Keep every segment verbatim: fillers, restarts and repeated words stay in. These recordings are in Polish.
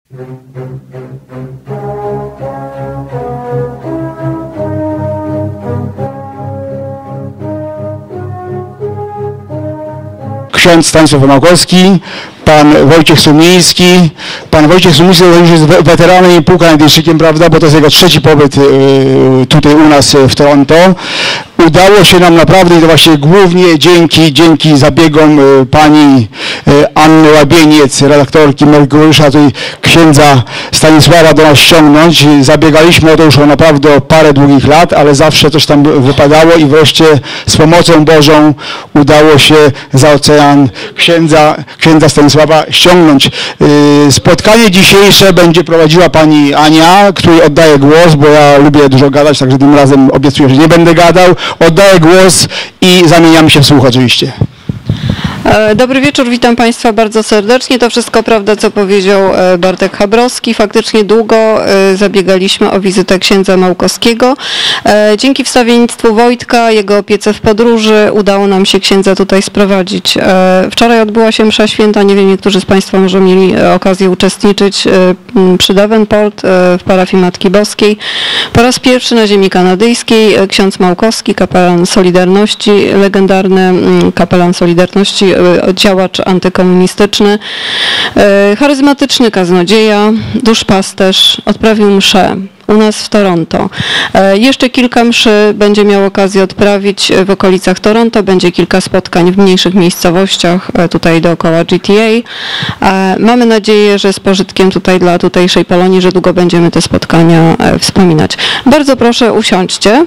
Ksiądz Stanisław Małkowski, pan Wojciech Sumiński. Pan Wojciech Sumiński już jest weteranem i pułkownikiem, prawda, bo to jest jego trzeci pobyt tutaj u nas w Toronto. Udało się nam naprawdę i to właśnie głównie dzięki, dzięki zabiegom pani Anny Łabieniec, redaktorki Merkuriusza, tutaj księdza Stanisława do nas ściągnąć. Zabiegaliśmy o to już o naprawdę parę długich lat, ale zawsze coś tam wypadało i wreszcie z pomocą Bożą udało się za ocean księdza, księdza Stanisława ściągnąć. Spotkanie dzisiejsze będzie prowadziła pani Ania, której oddaję głos, bo ja lubię dużo gadać, także tym razem obiecuję, że nie będę gadał. Oddaję głos i zamieniamy się w słuch oczywiście. Dobry wieczór, witam Państwa bardzo serdecznie. To wszystko prawda, co powiedział Bartek Chabrowski. Faktycznie długo zabiegaliśmy o wizytę księdza Małkowskiego. Dzięki wstawiennictwu Wojtka, jego opiece w podróży udało nam się księdza tutaj sprowadzić. Wczoraj odbyła się msza święta, nie wiem, niektórzy z Państwa może mieli okazję uczestniczyć przy Davenport w parafii Matki Boskiej. Po raz pierwszy na ziemi kanadyjskiej ksiądz Małkowski, kapelan Solidarności, legendarny kapelan Solidarności, działacz antykomunistyczny, charyzmatyczny kaznodzieja, duszpasterz, odprawił mszę u nas w Toronto. Jeszcze kilka mszy będzie miał okazję odprawić w okolicach Toronto, będzie kilka spotkań w mniejszych miejscowościach tutaj dookoła G T A. Mamy nadzieję, że z pożytkiem tutaj dla tutejszej Polonii, że długo będziemy te spotkania wspominać. Bardzo proszę, usiądźcie.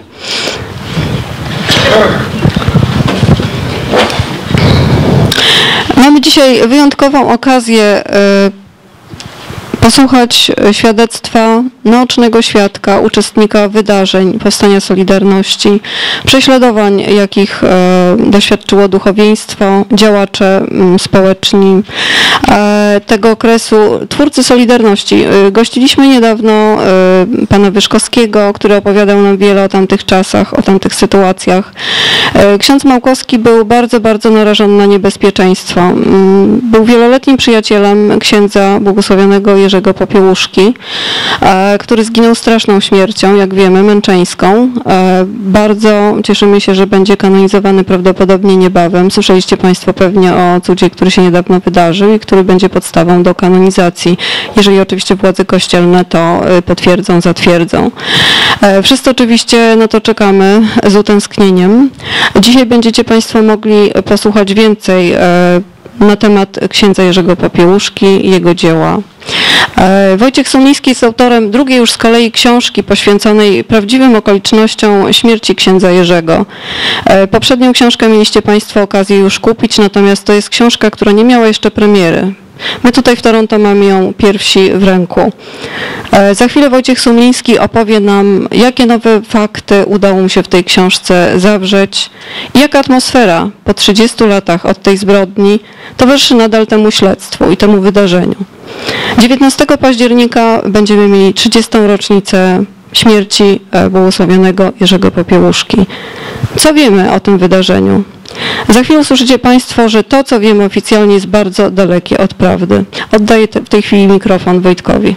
Mamy dzisiaj wyjątkową okazję posłuchać świadectwa naocznego świadka, uczestnika wydarzeń Powstania Solidarności, prześladowań, jakich doświadczyło duchowieństwo, działacze społeczni tego okresu, twórcy Solidarności. Gościliśmy niedawno pana Wyszkowskiego, który opowiadał nam wiele o tamtych czasach, o tamtych sytuacjach. Ksiądz Małkowski był bardzo, bardzo narażony na niebezpieczeństwo. Był wieloletnim przyjacielem księdza błogosławionego Jerzego Popiełuszki, który zginął straszną śmiercią, jak wiemy, męczeńską. Bardzo cieszymy się, że będzie kanonizowany prawdopodobnie niebawem. Słyszeliście Państwo pewnie o cudzie, który się niedawno wydarzył i który będzie podstawą do kanonizacji, jeżeli oczywiście władze kościelne to potwierdzą, zatwierdzą. Wszyscy oczywiście na to czekamy z utęsknieniem. Dzisiaj będziecie Państwo mogli posłuchać więcej na temat księdza Jerzego Popiełuszki i jego dzieła. Wojciech Sumiński jest autorem drugiej już z kolei książki poświęconej prawdziwym okolicznościom śmierci księdza Jerzego. Poprzednią książkę mieliście Państwo okazję już kupić, natomiast to jest książka, która nie miała jeszcze premiery. My tutaj w Toronto mamy ją pierwsi w ręku. Za chwilę Wojciech Sumiński opowie nam, jakie nowe fakty udało mu się w tej książce zawrzeć i jaka atmosfera po trzydziestu latach od tej zbrodni towarzyszy nadal temu śledztwu i temu wydarzeniu. dziewiętnastego października będziemy mieli trzydziestą rocznicę śmierci błogosławionego Jerzego Popiełuszki. Co wiemy o tym wydarzeniu? Za chwilę usłyszycie Państwo, że to, co wiemy oficjalnie, jest bardzo dalekie od prawdy. Oddaję te, w tej chwili mikrofon Wojtkowi.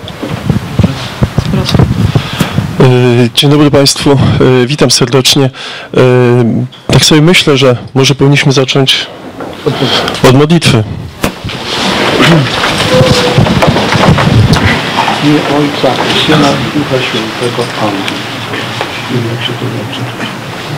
Dzień dobry Państwu, witam serdecznie. Tak sobie myślę, że może powinniśmy zacząć od modlitwy. W imię Ojca, Syna i Ducha Świętego. Amen. Jak się to dobrze.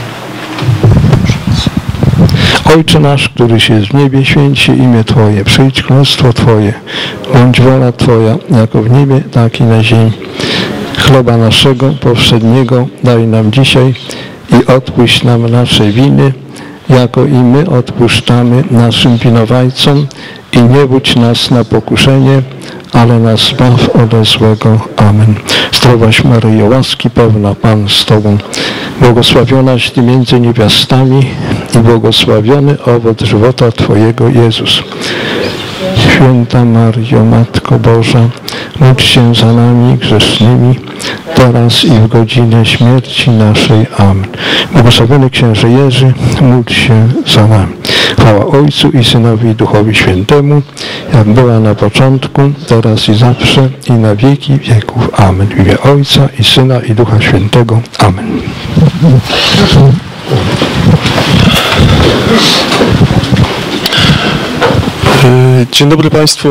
Ojcze nasz, któryś jest w niebie, święć się imię Twoje, przyjdź królestwo Twoje, bądź wola Twoja, jako w niebie, tak i na ziemi. Chleba naszego powszedniego daj nam dzisiaj i odpuść nam nasze winy, jako i my odpuszczamy naszym winowajcom i nie budź nas na pokuszenie, ale nas zbaw ode złego. Amen. Zdrowaś Maryjo, łaski pełna, Pan z Tobą, błogosławionaś Ty między niewiastami i błogosławiony owoc żywota Twojego, Jezus. Święta Maryjo, Matko Boża, módl się za nami grzesznymi, teraz i w godzinę śmierci naszej. Amen. Błogosławiony księże Jerzy, módl się za nami. Chwała Ojcu i Synowi i Duchowi Świętemu, jak była na początku, teraz i zawsze, i na wieki wieków. Amen. W imię Ojca i Syna i Ducha Świętego. Amen. Dzień dobry Państwu.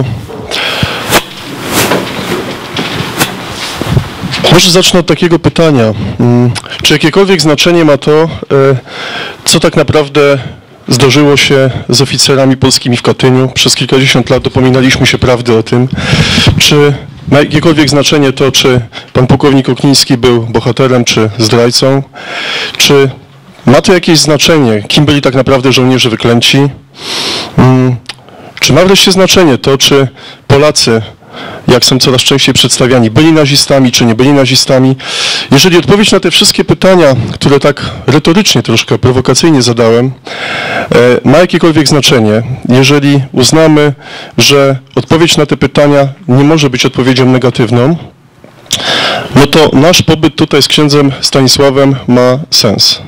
Może zacznę od takiego pytania. Czy jakiekolwiek znaczenie ma to, co tak naprawdę zdarzyło się z oficerami polskimi w Katyniu? Przez kilkadziesiąt lat dopominaliśmy się prawdy o tym. Czy ma jakiekolwiek znaczenie to, czy pan pułkownik Okniński był bohaterem, czy zdrajcą? Czy ma to jakieś znaczenie, kim byli tak naprawdę żołnierze wyklęci? Czy ma wreszcie znaczenie to, czy Polacy, jak są coraz częściej przedstawiani, byli nazistami, czy nie byli nazistami? Jeżeli odpowiedź na te wszystkie pytania, które tak retorycznie, troszkę prowokacyjnie zadałem, ma jakiekolwiek znaczenie, jeżeli uznamy, że odpowiedź na te pytania nie może być odpowiedzią negatywną, no to nasz pobyt tutaj z księdzem Stanisławem ma sens.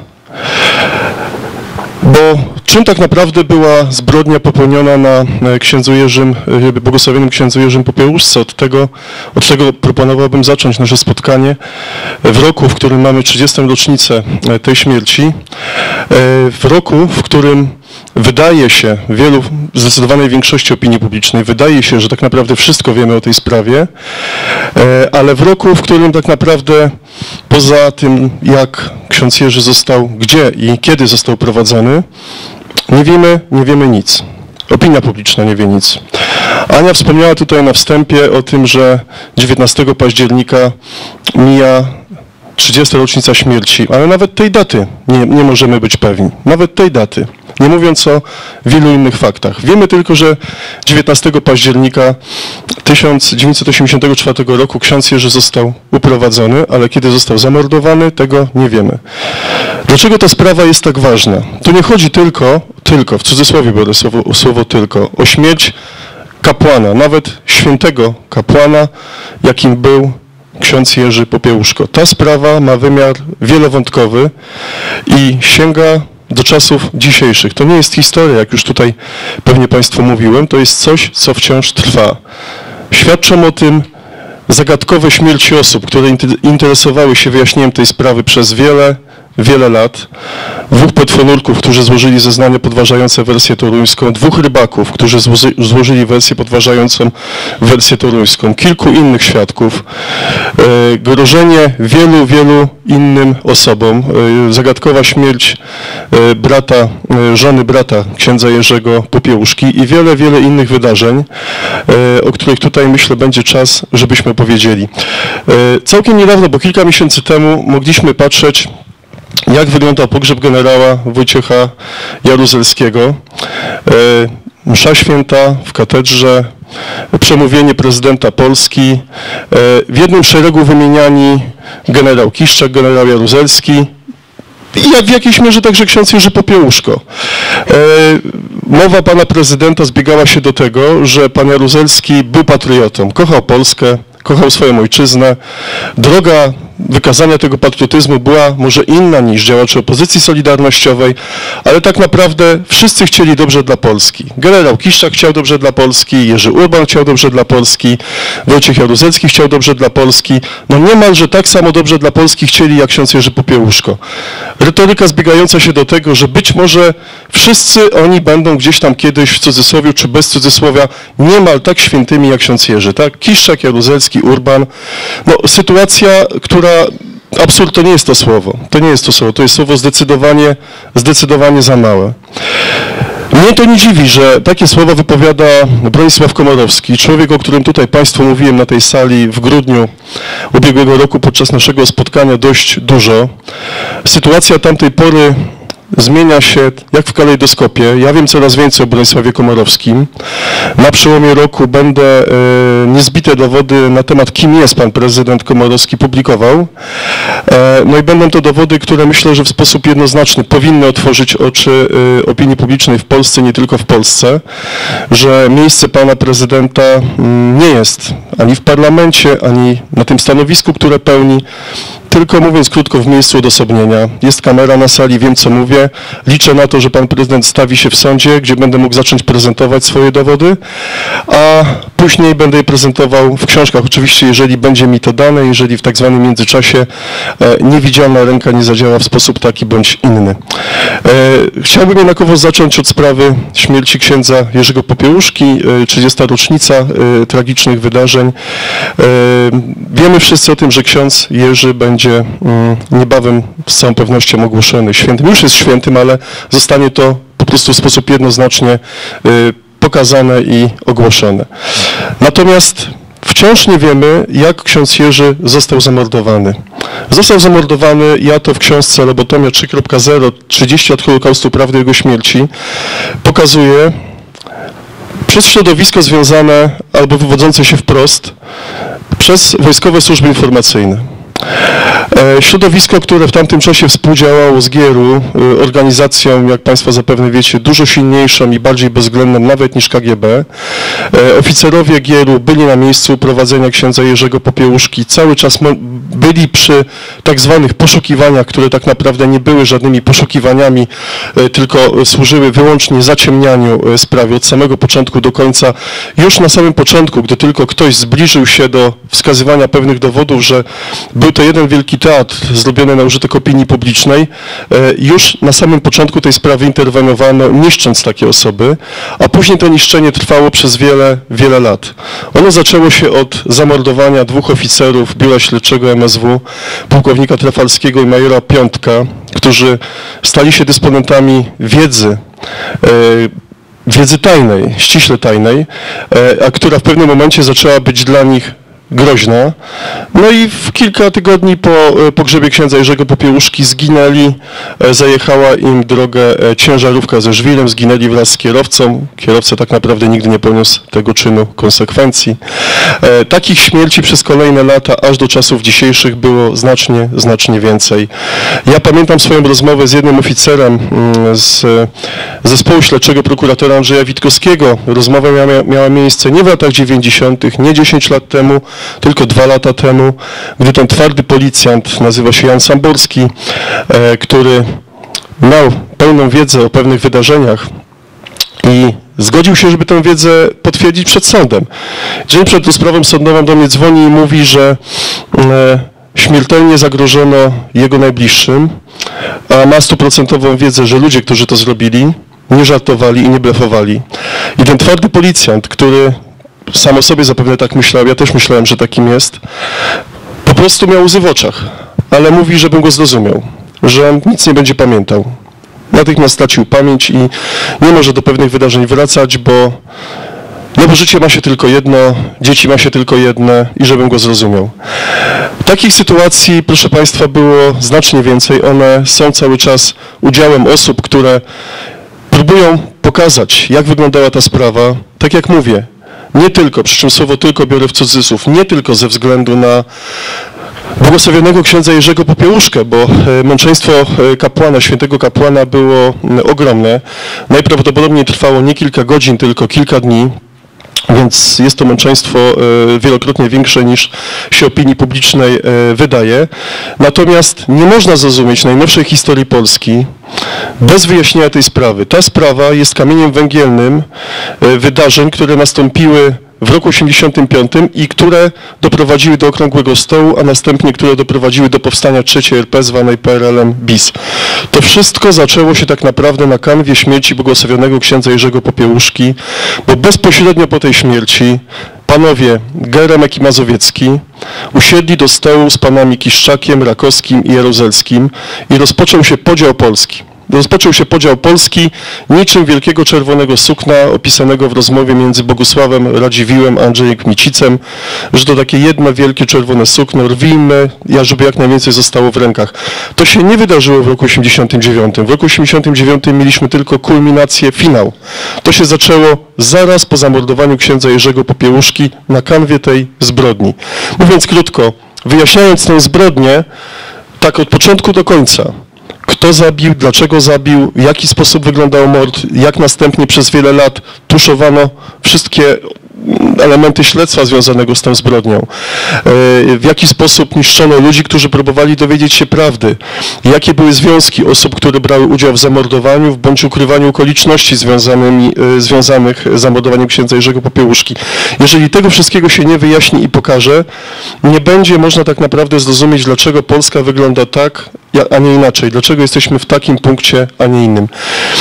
Bo czym tak naprawdę była zbrodnia popełniona na księdzu Jerzym, błogosławionym księdzu Jerzym Popiełuszce? Od tego, od tego proponowałbym zacząć nasze spotkanie w roku, w którym mamy trzydziestą rocznicę tej śmierci, w roku, w którym wydaje się, wielu, zdecydowanej większości opinii publicznej, wydaje się, że tak naprawdę wszystko wiemy o tej sprawie, ale w roku, w którym tak naprawdę poza tym, jak ksiądz Jerzy został, gdzie i kiedy został prowadzony, nie wiemy, nie wiemy nic. Opinia publiczna nie wie nic. Ania wspomniała tutaj na wstępie o tym, że dziewiętnastego października mija trzydziesta rocznica śmierci, ale nawet tej daty nie, nie możemy być pewni. Nawet tej daty. Nie mówiąc o wielu innych faktach. Wiemy tylko, że dziewiętnastego października tysiąc dziewięćset osiemdziesiątego czwartego roku ksiądz Jerzy został uprowadzony, ale kiedy został zamordowany, tego nie wiemy. Dlaczego ta sprawa jest tak ważna? Tu nie chodzi tylko, tylko, w cudzysłowie biorę słowo, słowo tylko, o śmierć kapłana, nawet świętego kapłana, jakim był ksiądz Jerzy Popiełuszko. Ta sprawa ma wymiar wielowątkowy i sięga do czasów dzisiejszych. To nie jest historia, jak już tutaj pewnie Państwu mówiłem, to jest coś, co wciąż trwa. Świadczą o tym zagadkowe śmierci osób, które interesowały się wyjaśnieniem tej sprawy przez wiele, wiele lat. Dwóch petfonurków, którzy złożyli zeznania podważające wersję toruńską, dwóch rybaków, którzy złożyli wersję podważającą wersję toruńską, kilku innych świadków, e, grożenie wielu, wielu innym osobom, e, zagadkowa śmierć e, brata, e, żony brata księdza Jerzego Popiełuszki i wiele, wiele innych wydarzeń, e, o których tutaj myślę będzie czas, żebyśmy powiedzieli. E, całkiem niedawno, bo kilka miesięcy temu mogliśmy patrzeć, jak wyglądał pogrzeb generała Wojciecha Jaruzelskiego. Msza święta w katedrze, przemówienie prezydenta Polski, w jednym szeregu wymieniani generał Kiszczak, generał Jaruzelski i w jakiejś mierze także ksiądz Jerzy Popiełuszko. Mowa pana prezydenta zbiegała się do tego, że pan Jaruzelski był patriotą, kochał Polskę, kochał swoją ojczyznę. Droga wykazania tego patriotyzmu była może inna niż działacze opozycji solidarnościowej, ale tak naprawdę wszyscy chcieli dobrze dla Polski. Generał Kiszczak chciał dobrze dla Polski, Jerzy Urban chciał dobrze dla Polski, Wojciech Jaruzelski chciał dobrze dla Polski. No niemalże tak samo dobrze dla Polski chcieli jak ksiądz Jerzy Popiełuszko. Retoryka zbiegająca się do tego, że być może wszyscy oni będą gdzieś tam kiedyś w cudzysłowie czy bez cudzysłowia niemal tak świętymi jak ksiądz Jerzy, tak? Kiszczak, Jaruzelski, Urban. No sytuacja, która absurd to nie jest to słowo, to nie jest to słowo, to jest słowo zdecydowanie, zdecydowanie za małe. Mnie to nie dziwi, że takie słowa wypowiada Bronisław Komorowski, człowiek, o którym tutaj Państwu mówiłem na tej sali w grudniu ubiegłego roku podczas naszego spotkania dość dużo. Sytuacja tamtej pory zmienia się jak w kalejdoskopie. Ja wiem coraz więcej o Bronisławie Komorowskim. Na przełomie roku będę e, niezbite dowody na temat, kim jest pan prezydent Komorowski, publikował. E, no i będą to dowody, które myślę, że w sposób jednoznaczny powinny otworzyć oczy e, opinii publicznej w Polsce, nie tylko w Polsce, że miejsce pana prezydenta m, nie jest ani w parlamencie, ani na tym stanowisku, które pełni, tylko mówiąc krótko, w miejscu odosobnienia. Jest kamera na sali, wiem co mówię. Liczę na to, że pan prezydent stawi się w sądzie, gdzie będę mógł zacząć prezentować swoje dowody, a później będę je prezentował w książkach. Oczywiście, jeżeli będzie mi to dane, jeżeli w tak zwanym międzyczasie e, niewidzialna ręka nie zadziała w sposób taki bądź inny. E, chciałbym jednakowo zacząć od sprawy śmierci księdza Jerzego Popiełuszki, e, trzydziesta rocznica e, tragicznych wydarzeń. E, wiemy wszyscy o tym, że ksiądz Jerzy będzie będzie niebawem z całą pewnością ogłoszony świętym. Już jest świętym, ale zostanie to po prostu w sposób jednoznacznie pokazane i ogłoszone. Natomiast wciąż nie wiemy, jak ksiądz Jerzy został zamordowany. Został zamordowany, ja to w książce Lobotomia trzy kropka zero, trzydzieści lat Holokaustu, prawdy jego śmierci, pokazuję przez środowisko związane albo wywodzące się wprost przez wojskowe służby informacyjne. Środowisko, które w tamtym czasie współdziałało z G R U, organizacją, jak Państwo zapewne wiecie, dużo silniejszą i bardziej bezwzględną nawet niż K G B. Oficerowie G R U byli na miejscu prowadzenia księdza Jerzego Popiełuszki, cały czas byli przy tak zwanych poszukiwaniach, które tak naprawdę nie były żadnymi poszukiwaniami, tylko służyły wyłącznie zaciemnianiu sprawy od samego początku do końca. Już na samym początku, gdy tylko ktoś zbliżył się do wskazywania pewnych dowodów, że był to jeden wielki teatr zrobiony na użytek opinii publicznej, już na samym początku tej sprawy interweniowano, niszcząc takie osoby, a później to niszczenie trwało przez wiele, wiele lat. Ono zaczęło się od zamordowania dwóch oficerów Biura Śledczego M S W, pułkownika Trafalskiego i majora Piątka, którzy stali się dysponentami wiedzy, wiedzy tajnej, ściśle tajnej, a która w pewnym momencie zaczęła być dla nich groźna. No i w kilka tygodni po pogrzebie księdza Jerzego Popiełuszki zginęli, zajechała im drogę ciężarówka ze żwirem, zginęli wraz z kierowcą. Kierowca tak naprawdę nigdy nie poniósł tego czynu konsekwencji. Takich śmierci przez kolejne lata, aż do czasów dzisiejszych było znacznie, znacznie więcej. Ja pamiętam swoją rozmowę z jednym oficerem z zespołu śledczego prokuratora Andrzeja Witkowskiego. Rozmowa miała, miała miejsce nie w latach dziewięćdziesiątych, nie dziesięć lat temu, tylko dwa lata temu, gdy ten twardy policjant, nazywa się Jan Samborski, e, który miał pełną wiedzę o pewnych wydarzeniach i zgodził się, żeby tę wiedzę potwierdzić przed sądem. Dzień przed rozprawą sądową do mnie dzwoni i mówi, że e, śmiertelnie zagrożono jego najbliższym, a ma stuprocentową wiedzę, że ludzie, którzy to zrobili, nie żartowali i nie blefowali. I ten twardy policjant, który sam o sobie zapewne tak myślał, ja też myślałem, że takim jest, po prostu miał łzy w oczach, ale mówi, żebym go zrozumiał, że on nic nie będzie pamiętał. Natychmiast stracił pamięć i nie może do pewnych wydarzeń wracać, bo, no bo życie ma się tylko jedno, dzieci ma się tylko jedne i żebym go zrozumiał. Takich sytuacji, proszę Państwa, było znacznie więcej. One są cały czas udziałem osób, które próbują pokazać, jak wyglądała ta sprawa. Tak jak mówię, nie tylko, przy czym słowo tylko biorę w cudzysłów, nie tylko ze względu na błogosławionego księdza Jerzego Popiełuszkę, bo męczeństwo kapłana, świętego kapłana było ogromne. Najprawdopodobniej trwało nie kilka godzin, tylko kilka dni. Więc jest to męczeństwo wielokrotnie większe niż się opinii publicznej wydaje. Natomiast nie można zrozumieć najnowszej historii Polski bez wyjaśnienia tej sprawy. Ta sprawa jest kamieniem węgielnym wydarzeń, które nastąpiły w roku osiemdziesiątym piątym i które doprowadziły do Okrągłego Stołu, a następnie które doprowadziły do powstania trzeciej R P zwanej P R L-em bis. To wszystko zaczęło się tak naprawdę na kanwie śmierci błogosławionego księdza Jerzego Popiełuszki, bo bezpośrednio po tej śmierci panowie Geremek i Mazowiecki usiedli do stołu z panami Kiszczakiem, Rakowskim i Jaruzelskim i rozpoczął się podział Polski. Rozpoczął się podział Polski niczym wielkiego czerwonego sukna opisanego w rozmowie między Bogusławem Radziwiłłem a Andrzejem Kmicicem, że to takie jedno wielkie czerwone sukno, rwijmy, żeby jak najwięcej zostało w rękach. To się nie wydarzyło w roku osiemdziesiątym dziewiątym. W roku osiemdziesiątym dziewiątym mieliśmy tylko kulminację, finał. To się zaczęło zaraz po zamordowaniu księdza Jerzego Popiełuszki na kanwie tej zbrodni. Mówiąc krótko, wyjaśniając tę zbrodnię, tak od początku do końca, kto zabił, dlaczego zabił, w jaki sposób wyglądał mord, jak następnie przez wiele lat tuszowano wszystkie elementy śledztwa związanego z tą zbrodnią, w jaki sposób niszczono ludzi, którzy próbowali dowiedzieć się prawdy, jakie były związki osób, które brały udział w zamordowaniu bądź ukrywaniu okoliczności związanymi, związanych z zamordowaniem księdza Jerzego Popiełuszki. Jeżeli tego wszystkiego się nie wyjaśni i pokaże, nie będzie można tak naprawdę zrozumieć, dlaczego Polska wygląda tak, a nie inaczej, dlaczego jesteśmy w takim punkcie, a nie innym.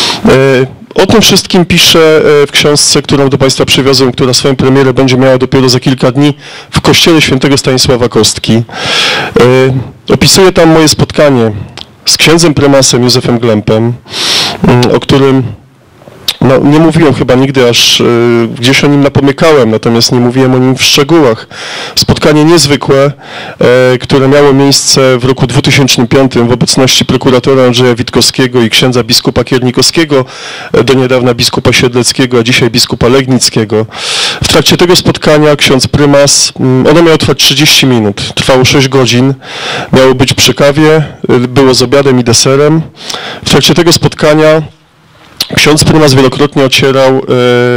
O tym wszystkim piszę w książce, którą do Państwa przywiozłem, która swoją premierę będzie miała dopiero za kilka dni w kościele świętego Stanisława Kostki. Opisuję tam moje spotkanie z księdzem prymasem Józefem Glempem, o którym no, nie mówiłem chyba nigdy, aż y, gdzieś o nim napomykałem, natomiast nie mówiłem o nim w szczegółach. Spotkanie niezwykłe, y, które miało miejsce w roku dwutysięcznym piątym w obecności prokuratora Andrzeja Witkowskiego i księdza biskupa Kiernikowskiego, do niedawna biskupa Siedleckiego, a dzisiaj biskupa Legnickiego. W trakcie tego spotkania ksiądz prymas, y, ono miało trwać trzydzieści minut, trwało sześć godzin, miało być przy kawie, y, było z obiadem i deserem. W trakcie tego spotkania ksiądz prymas wielokrotnie ocierał e,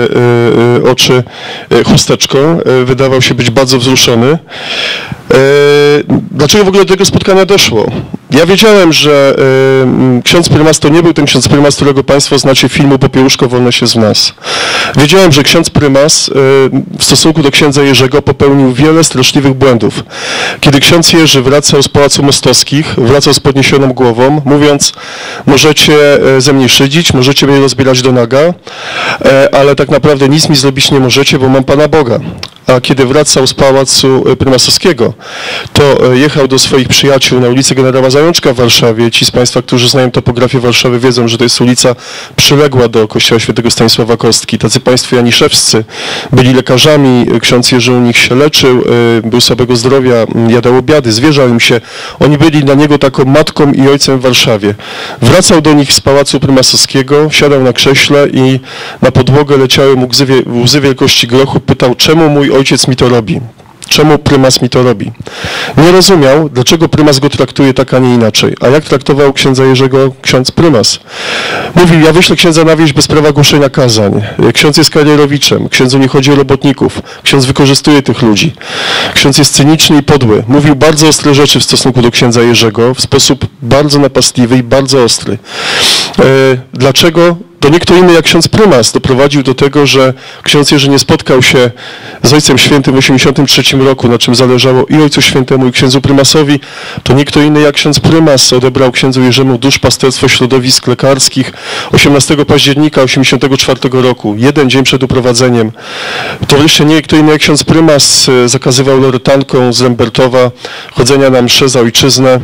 e, oczy chusteczką, e, wydawał się być bardzo wzruszony. E, dlaczego w ogóle do tego spotkania doszło? Ja wiedziałem, że e, ksiądz prymas to nie był ten ksiądz prymas, którego Państwo znacie z filmu Popiełuszko, wolność jest w nas. Wiedziałem, że ksiądz prymas e, w stosunku do księdza Jerzego popełnił wiele straszliwych błędów. Kiedy ksiądz Jerzy wracał z Pałacu Mostowskich, wracał z podniesioną głową, mówiąc, możecie ze mnie szydzić, możecie mnie rozbierać do naga, ale tak naprawdę nic mi zrobić nie możecie, bo mam Pana Boga. A kiedy wracał z Pałacu Prymasowskiego, to jechał do swoich przyjaciół na ulicy Generała Zajączka w Warszawie. Ci z Państwa, którzy znają topografię Warszawy, wiedzą, że to jest ulica przyległa do kościoła świętego Stanisława Kostki. Tacy Państwo janiszewscy byli lekarzami, ksiądz Jerzy u nich się leczył, był słabego zdrowia, jadał obiady, zwierzał im się. Oni byli dla niego taką matką i ojcem w Warszawie. Wracał do nich z Pałacu Prymasowskiego, siadał na krześle i na podłogę leciały mu łzy, łzy wielkości grochu, pytał, czemu mój ojciec mi to robi? Czemu prymas mi to robi? Nie rozumiał, dlaczego prymas go traktuje tak, a nie inaczej. A jak traktował księdza Jerzego ksiądz prymas? Mówił, ja wyślę księdza na wieś bez prawa głoszenia kazań. Ksiądz jest karierowiczem, księdzu nie chodzi o robotników. Ksiądz wykorzystuje tych ludzi. Ksiądz jest cyniczny i podły. Mówił bardzo ostre rzeczy w stosunku do księdza Jerzego w sposób bardzo napastliwy i bardzo ostry. E, dlaczego? To nie kto inny jak ksiądz prymas doprowadził do tego, że ksiądz Jerzy nie spotkał się z Ojcem Świętym w osiemdziesiątym trzecim roku, na czym zależało i Ojcu Świętemu, i księdzu prymasowi. To nie kto inny jak ksiądz prymas odebrał księdzu Jerzemu duszpasterstwo środowisk lekarskich osiemnastego października osiemdziesiątego czwartego roku, jeden dzień przed uprowadzeniem. To wreszcie nie kto inny jak ksiądz prymas zakazywał loretanką z Lembertowa chodzenia na msze za ojczyznę.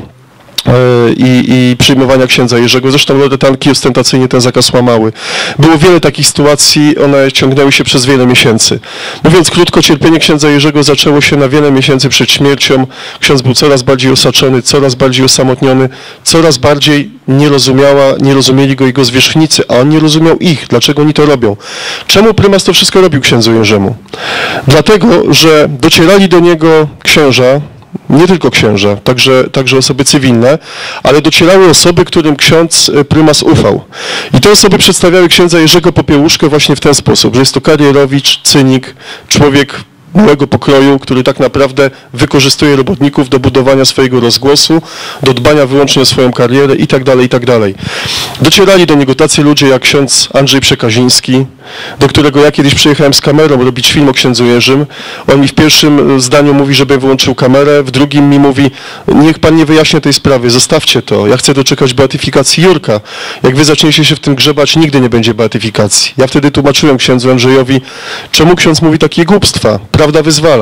I, i przyjmowania księdza Jerzego. Zresztą loretanki ostentacyjnie ten zakaz łamały. Było wiele takich sytuacji, one ciągnęły się przez wiele miesięcy. Mówiąc krótko, cierpienie księdza Jerzego zaczęło się na wiele miesięcy przed śmiercią. Ksiądz był coraz bardziej osaczony, coraz bardziej osamotniony, coraz bardziej nie rozumiała, nie rozumieli go jego zwierzchnicy, a on nie rozumiał ich, dlaczego oni to robią. Czemu prymas to wszystko robił księdzu Jerzemu? Dlatego, że docierali do niego księża, nie tylko księża, także, także osoby cywilne, ale docierały osoby, którym ksiądz prymas ufał. I te osoby przedstawiały księdza Jerzego Popiełuszkę właśnie w ten sposób, że jest to karierowicz, cynik, człowiek małego pokroju, który tak naprawdę wykorzystuje robotników do budowania swojego rozgłosu, do dbania wyłącznie o swoją karierę i tak dalej, i tak dalej. Docierali do niego tacy ludzie jak ksiądz Andrzej Przekaziński, do którego ja kiedyś przyjechałem z kamerą robić film o księdzu Jerzym. On mi w pierwszym zdaniu mówi, żebym wyłączył kamerę, w drugim mi mówi, niech pan nie wyjaśnia tej sprawy, zostawcie to, ja chcę doczekać beatyfikacji Jurka. Jak wy zaczniecie się w tym grzebać, nigdy nie będzie beatyfikacji. Ja wtedy tłumaczyłem księdzu Andrzejowi, czemu ksiądz mówi takie głupstwa. Prawda wyzwala.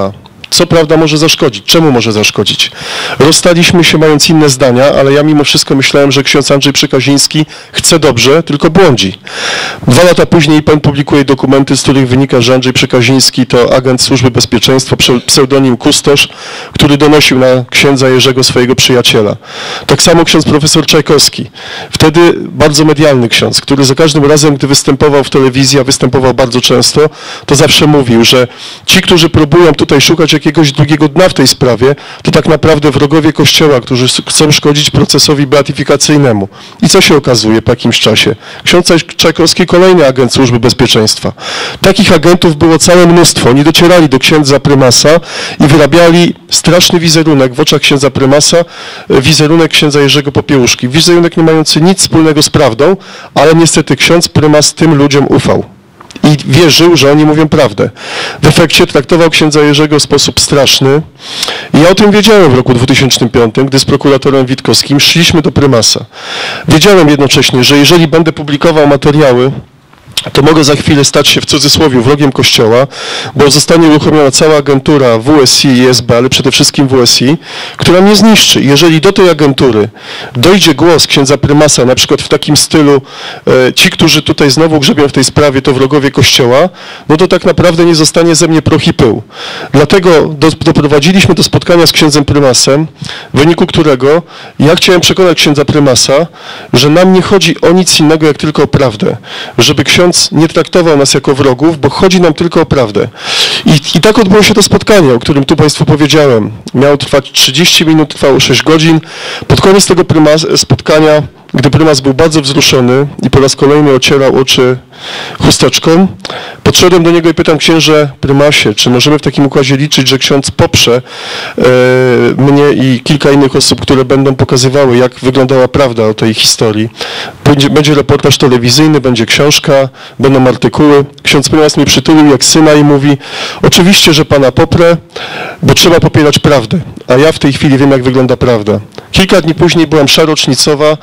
Co prawda może zaszkodzić. Czemu może zaszkodzić? Rozstaliśmy się mając inne zdania, ale ja mimo wszystko myślałem, że ksiądz Andrzej Przekaziński chce dobrze, tylko błądzi. Dwa lata później pan publikuje dokumenty, z których wynika, że Andrzej Przekaziński to agent Służby Bezpieczeństwa, pseudonim Kustosz, który donosił na księdza Jerzego, swojego przyjaciela. Tak samo ksiądz profesor Czajkowski. Wtedy bardzo medialny ksiądz, który za każdym razem, gdy występował w telewizji, a występował bardzo często, to zawsze mówił, że ci, którzy próbują tutaj szukać jakiegoś drugiego dna w tej sprawie, to tak naprawdę wrogowie Kościoła, którzy chcą szkodzić procesowi beatyfikacyjnemu. I co się okazuje po jakimś czasie? Ksiądz Czajkowski, kolejny agent Służby Bezpieczeństwa. Takich agentów było całe mnóstwo. Oni docierali do księdza prymasa i wyrabiali straszny wizerunek w oczach księdza prymasa, wizerunek księdza Jerzego Popiełuszki. Wizerunek nie mający nic wspólnego z prawdą, ale niestety ksiądz prymas tym ludziom ufał. I wierzył, że oni mówią prawdę. W efekcie traktował księdza Jerzego w sposób straszny. I ja o tym wiedziałem w roku dwutysięcznym piątym, gdy z prokuratorem Witkowskim szliśmy do prymasa. Wiedziałem jednocześnie, że jeżeli będę publikował materiały, to mogę za chwilę stać się w cudzysłowie wrogiem Kościoła, bo zostanie uruchomiona cała agentura W S I i S B, ale przede wszystkim W S I, która mnie zniszczy. Jeżeli do tej agentury dojdzie głos księdza prymasa, na przykład w takim stylu e, ci, którzy tutaj znowu grzebią w tej sprawie, to wrogowie Kościoła, no to tak naprawdę nie zostanie ze mnie proch i pył. Dlatego do, doprowadziliśmy do spotkania z księdzem prymasem, w wyniku którego ja chciałem przekonać księdza prymasa, że nam nie chodzi o nic innego, jak tylko o prawdę. Żeby ksiądz nie traktował nas jako wrogów, bo chodzi nam tylko o prawdę. I, i tak odbyło się to spotkanie, o którym tu Państwu powiedziałem. Miało trwać trzydzieści minut, trwało sześć godzin. Pod koniec tego prymas, spotkania, gdy prymas był bardzo wzruszony i po raz kolejny ocierał oczy chusteczką, podszedłem do niego i pytam: księże prymasie, czy możemy w takim układzie liczyć, że ksiądz poprze e, mnie i kilka innych osób, które będą pokazywały, jak wyglądała prawda o tej historii. Będzie, będzie reportaż telewizyjny, będzie książka, będą artykuły. Ksiądz prymas mnie przytulił jak syna i mówi: oczywiście, że pana poprę, bo trzeba popierać prawdę, a ja w tej chwili wiem, jak wygląda prawda. Kilka dni później była msza rocznicowa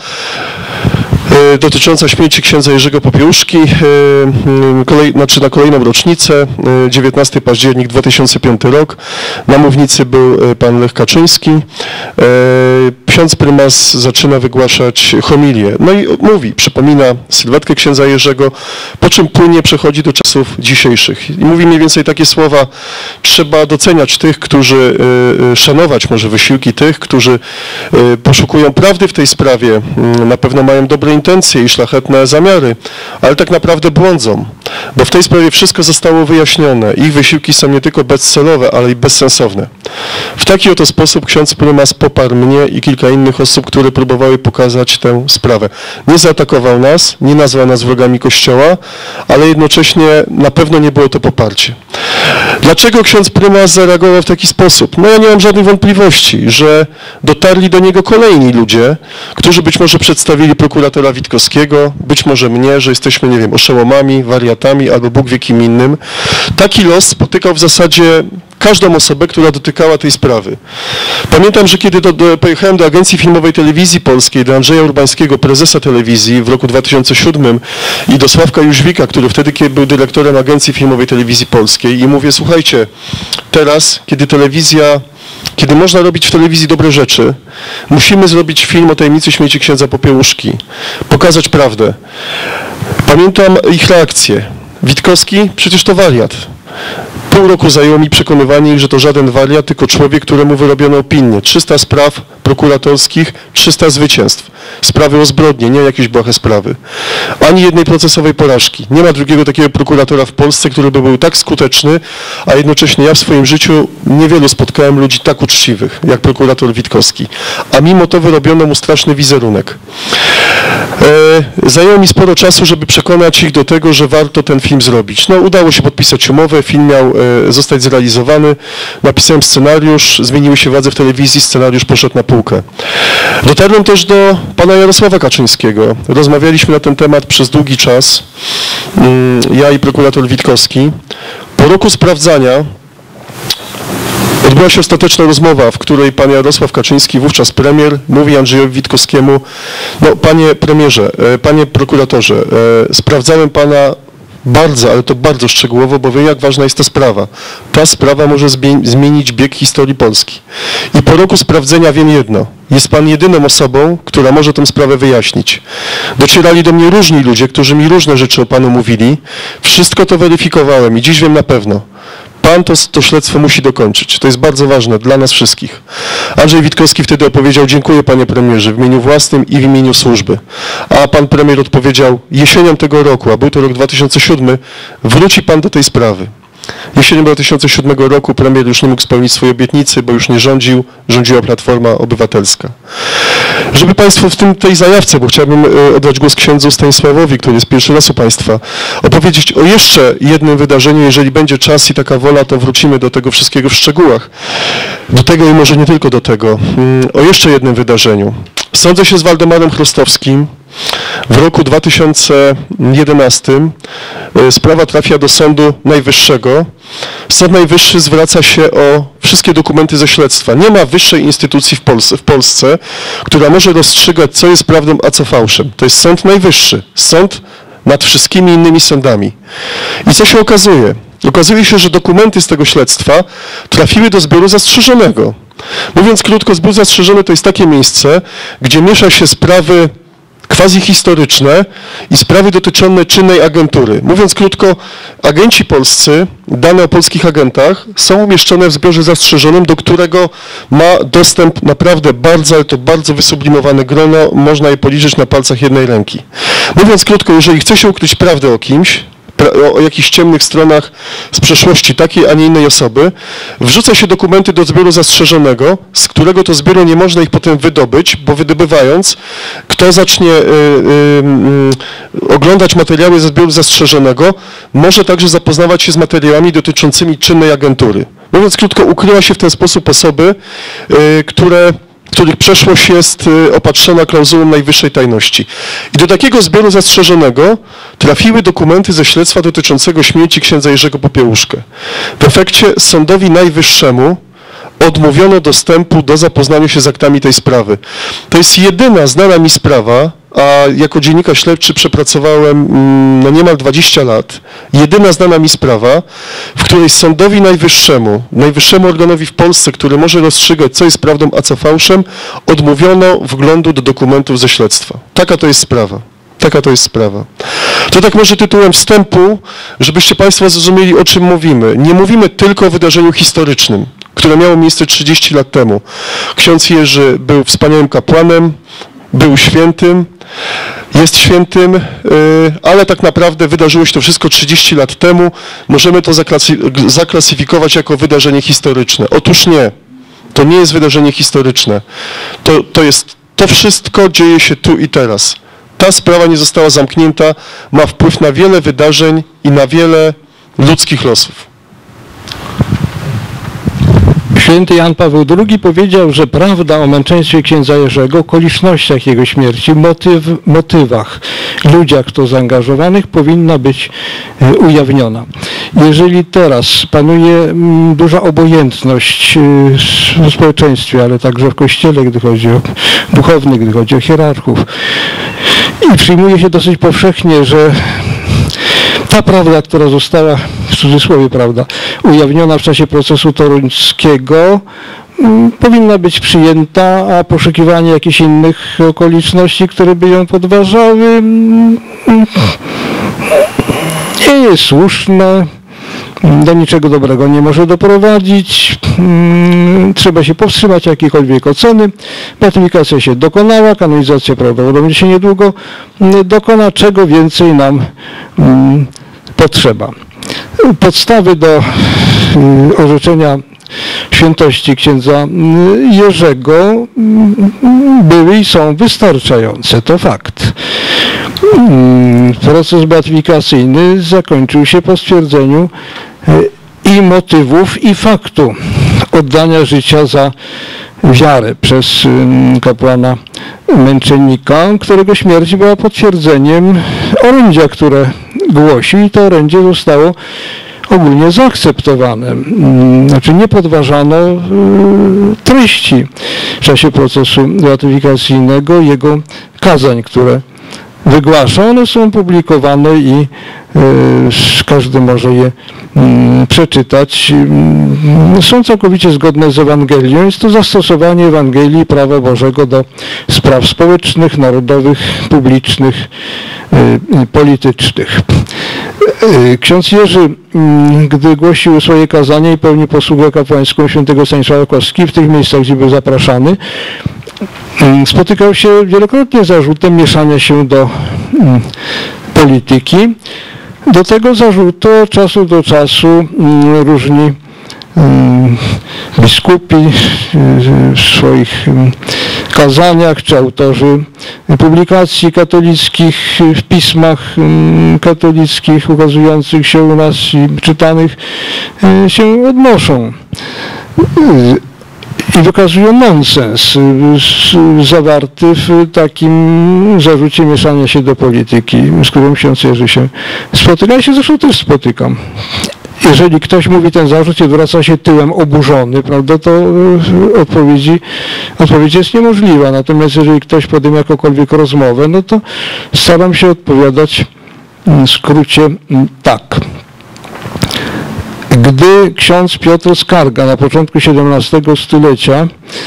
dotycząca śmierci księdza Jerzego Popiełuszki, kolej, znaczy na kolejną rocznicę, dziewiętnastego października dwa tysiące piąty rok. Na mównicy był pan Lech Kaczyński. Ksiądz prymas zaczyna wygłaszać homilię. No i mówi, przypomina sylwetkę księdza Jerzego, po czym płynnie przechodzi do czasów dzisiejszych. I mówi mniej więcej takie słowa: trzeba doceniać tych, którzy, szanować może wysiłki tych, którzy poszukują prawdy w tej sprawie. Na pewno mają dobre intencje i szlachetne zamiary, ale tak naprawdę błądzą, bo w tej sprawie wszystko zostało wyjaśnione. Ich wysiłki są nie tylko bezcelowe, ale i bezsensowne. W taki oto sposób ksiądz prymas poparł mnie i kilka innych osób, które próbowały pokazać tę sprawę. Nie zaatakował nas, nie nazwał nas wrogami Kościoła, ale jednocześnie na pewno nie było to poparcie. Dlaczego ksiądz prymas zareagował w taki sposób? No ja nie mam żadnych wątpliwości, że dotarli do niego kolejni ludzie, którzy być może przedstawili prokuratora Witkowskiego, być może mnie, że jesteśmy, nie wiem, oszołomami, wariatami albo Bóg wie kim innym. Taki los spotykał w zasadzie każdą osobę, która dotykała tej sprawy. Pamiętam, że kiedy do, do, pojechałem do Agencji Filmowej Telewizji Polskiej, do Andrzeja Urbańskiego, prezesa telewizji w roku dwa tysiące siódmym i do Sławka Jóźwika, który wtedy kiedy był dyrektorem Agencji Filmowej Telewizji Polskiej, i mówię: słuchajcie, teraz, kiedy telewizja, kiedy można robić w telewizji dobre rzeczy, musimy zrobić film o tajemnicy śmierci księdza Popiełuszki, pokazać prawdę. Pamiętam ich reakcję. Witkowski, przecież to wariat. Pół roku zajęło mi przekonywanie ich, że to żaden wariat, tylko człowiek, któremu wyrobiono opinię. trzysta spraw prokuratorskich, trzysta zwycięstw. Sprawy o zbrodnie, nie jakieś błahe sprawy. Ani jednej procesowej porażki. Nie ma drugiego takiego prokuratora w Polsce, który by był tak skuteczny, a jednocześnie ja w swoim życiu niewielu spotkałem ludzi tak uczciwych, jak prokurator Witkowski. A mimo to wyrobiono mu straszny wizerunek. E, zajęło mi sporo czasu, żeby przekonać ich do tego, że warto ten film zrobić. No, udało się podpisać umowę, film miał e, zostać zrealizowany. Napisałem scenariusz, zmieniły się władze w telewizji, scenariusz poszedł na półkę. Dotarłem też do pana Jarosława Kaczyńskiego. Rozmawialiśmy na ten temat przez długi czas, ja i prokurator Witkowski. Po roku sprawdzania odbyła się ostateczna rozmowa, w której pan Jarosław Kaczyński, wówczas premier, mówi Andrzejowi Witkowskiemu: no panie premierze, panie prokuratorze, sprawdzałem pana Bardzo, ale to bardzo szczegółowo, bo wiem, jak ważna jest ta sprawa. Ta sprawa może zmienić bieg historii Polski. I po roku sprawdzenia wiem jedno. Jest pan jedyną osobą, która może tę sprawę wyjaśnić. Docierali do mnie różni ludzie, którzy mi różne rzeczy o panu mówili. Wszystko to weryfikowałem i dziś wiem na pewno. Pan to, to śledztwo musi dokończyć. To jest bardzo ważne dla nas wszystkich. Andrzej Witkowski wtedy opowiedział: dziękuję panie premierze w imieniu własnym i w imieniu służby. A pan premier odpowiedział: jesienią tego roku, a był to rok dwa tysiące siódmy, wróci pan do tej sprawy. Jesienią dwa tysiące siódmego roku premier już nie mógł spełnić swojej obietnicy, bo już nie rządził, rządziła Platforma Obywatelska. Żeby państwo w tym, tej zajawce, bo chciałbym oddać głos księdzu Stanisławowi, który jest pierwszy raz u państwa, opowiedzieć o jeszcze jednym wydarzeniu. Jeżeli będzie czas i taka wola, to wrócimy do tego wszystkiego w szczegółach. Do tego i może nie tylko do tego. O jeszcze jednym wydarzeniu. Sądzę się z Waldemarem Chrostowskim. W roku dwa tysiące jedenastym sprawa trafia do Sądu Najwyższego. Sąd Najwyższy zwraca się o wszystkie dokumenty ze śledztwa. Nie ma wyższej instytucji w Polsce, w Polsce, która może rozstrzygać, co jest prawdą, a co fałszem. To jest Sąd Najwyższy. Sąd nad wszystkimi innymi sądami. I co się okazuje? Okazuje się, że dokumenty z tego śledztwa trafiły do zbioru zastrzeżonego. Mówiąc krótko, zbiór zastrzeżony to jest takie miejsce, gdzie miesza się sprawy quasi-historyczne i sprawy dotyczące czynnej agentury. Mówiąc krótko, agenci polscy, dane o polskich agentach są umieszczone w zbiorze zastrzeżonym, do którego ma dostęp naprawdę bardzo, ale to bardzo wysublimowane grono, można je policzyć na palcach jednej ręki. Mówiąc krótko, jeżeli chce się ukryć prawdę o kimś, o jakichś ciemnych stronach z przeszłości takiej, a nie innej osoby, wrzuca się dokumenty do zbioru zastrzeżonego, z którego to zbioru nie można ich potem wydobyć, bo wydobywając, kto zacznie y, y, y, oglądać materiały ze zbioru zastrzeżonego, może także zapoznawać się z materiałami dotyczącymi czynnej agentury. Mówiąc krótko, ukryła się w ten sposób osoby, y, które których przeszłość jest opatrzona klauzulą najwyższej tajności. I do takiego zbioru zastrzeżonego trafiły dokumenty ze śledztwa dotyczącego śmierci księdza Jerzego Popiełuszkę. W efekcie Sądowi Najwyższemu odmówiono dostępu do zapoznania się z aktami tej sprawy. To jest jedyna znana mi sprawa, a jako dziennikarz śledczy przepracowałem no niemal dwadzieścia lat. Jedyna znana mi sprawa, w której Sądowi Najwyższemu, najwyższemu organowi w Polsce, który może rozstrzygać, co jest prawdą, a co fałszem, odmówiono wglądu do dokumentów ze śledztwa. Taka to jest sprawa. Taka to jest sprawa. To tak może tytułem wstępu, żebyście państwo zrozumieli, o czym mówimy. Nie mówimy tylko o wydarzeniu historycznym, które miało miejsce trzydzieści lat temu. Ksiądz Jerzy był wspaniałym kapłanem, był świętym, jest świętym, ale tak naprawdę wydarzyło się to wszystko trzydzieści lat temu. Możemy to zaklasyfikować jako wydarzenie historyczne. Otóż nie. To nie jest wydarzenie historyczne. To, to jest, to wszystko dzieje się tu i teraz. Ta sprawa nie została zamknięta, ma wpływ na wiele wydarzeń i na wiele ludzkich losów. Święty Jan Paweł drugi powiedział, że prawda o męczeństwie księdza Jerzego, okolicznościach jego śmierci, motyw, motywach, ludziach w to zaangażowanych powinna być ujawniona. Jeżeli teraz panuje duża obojętność w społeczeństwie, ale także w Kościele, gdy chodzi o duchownych, gdy chodzi o hierarchów, i przyjmuje się dosyć powszechnie, że ta prawda, która została, w cudzysłowie prawda, ujawniona w czasie procesu toruńskiego, powinna być przyjęta, a poszukiwanie jakichś innych okoliczności, które by ją podważały, nie jest słuszne, do niczego dobrego nie może doprowadzić, trzeba się powstrzymać jakiejkolwiek oceny. Beatyfikacja się dokonała, kanonizacja prawdopodobnie się niedługo dokona, czego więcej nam potrzeba. Podstawy do orzeczenia świętości księdza Jerzego były i są wystarczające, to fakt. Proces beatyfikacyjny zakończył się po stwierdzeniu i motywów, i faktu oddania życia za wiarę przez kapłana męczennika, którego śmierć była potwierdzeniem orędzia, które głosi, i to orędzie zostało ogólnie zaakceptowane. Znaczy nie podważano treści w czasie procesu beatyfikacyjnego, jego kazań, które wygłasza. One są publikowane i każdy może je przeczytać. Są całkowicie zgodne z Ewangelią. Jest to zastosowanie Ewangelii prawa Bożego do spraw społecznych, narodowych, publicznych, politycznych. Ksiądz Jerzy, gdy głosił swoje kazanie i pełnił posługę kapłańską świętego Stanisława Kostki w tych miejscach, gdzie był zapraszany, spotykał się wielokrotnie z zarzutem mieszania się do polityki. Do tego zarzutu od czasu do czasu różni biskupi w swoich kazaniach czy autorzy publikacji katolickich w pismach katolickich ukazujących się u nas i czytanych się odnoszą i wykazują nonsens zawarty w takim zarzucie mieszania się do polityki, z którym ksiądz Jerzy się spotyka. Ja się zresztą też spotykam. Jeżeli ktoś mówi ten zarzut i wraca się tyłem oburzony, prawda, to odpowiedzi, odpowiedź jest niemożliwa. Natomiast jeżeli ktoś podejmie jakąkolwiek rozmowę, no to staram się odpowiadać w skrócie tak. Gdy ksiądz Piotr Skarga na początku siedemnastego stulecia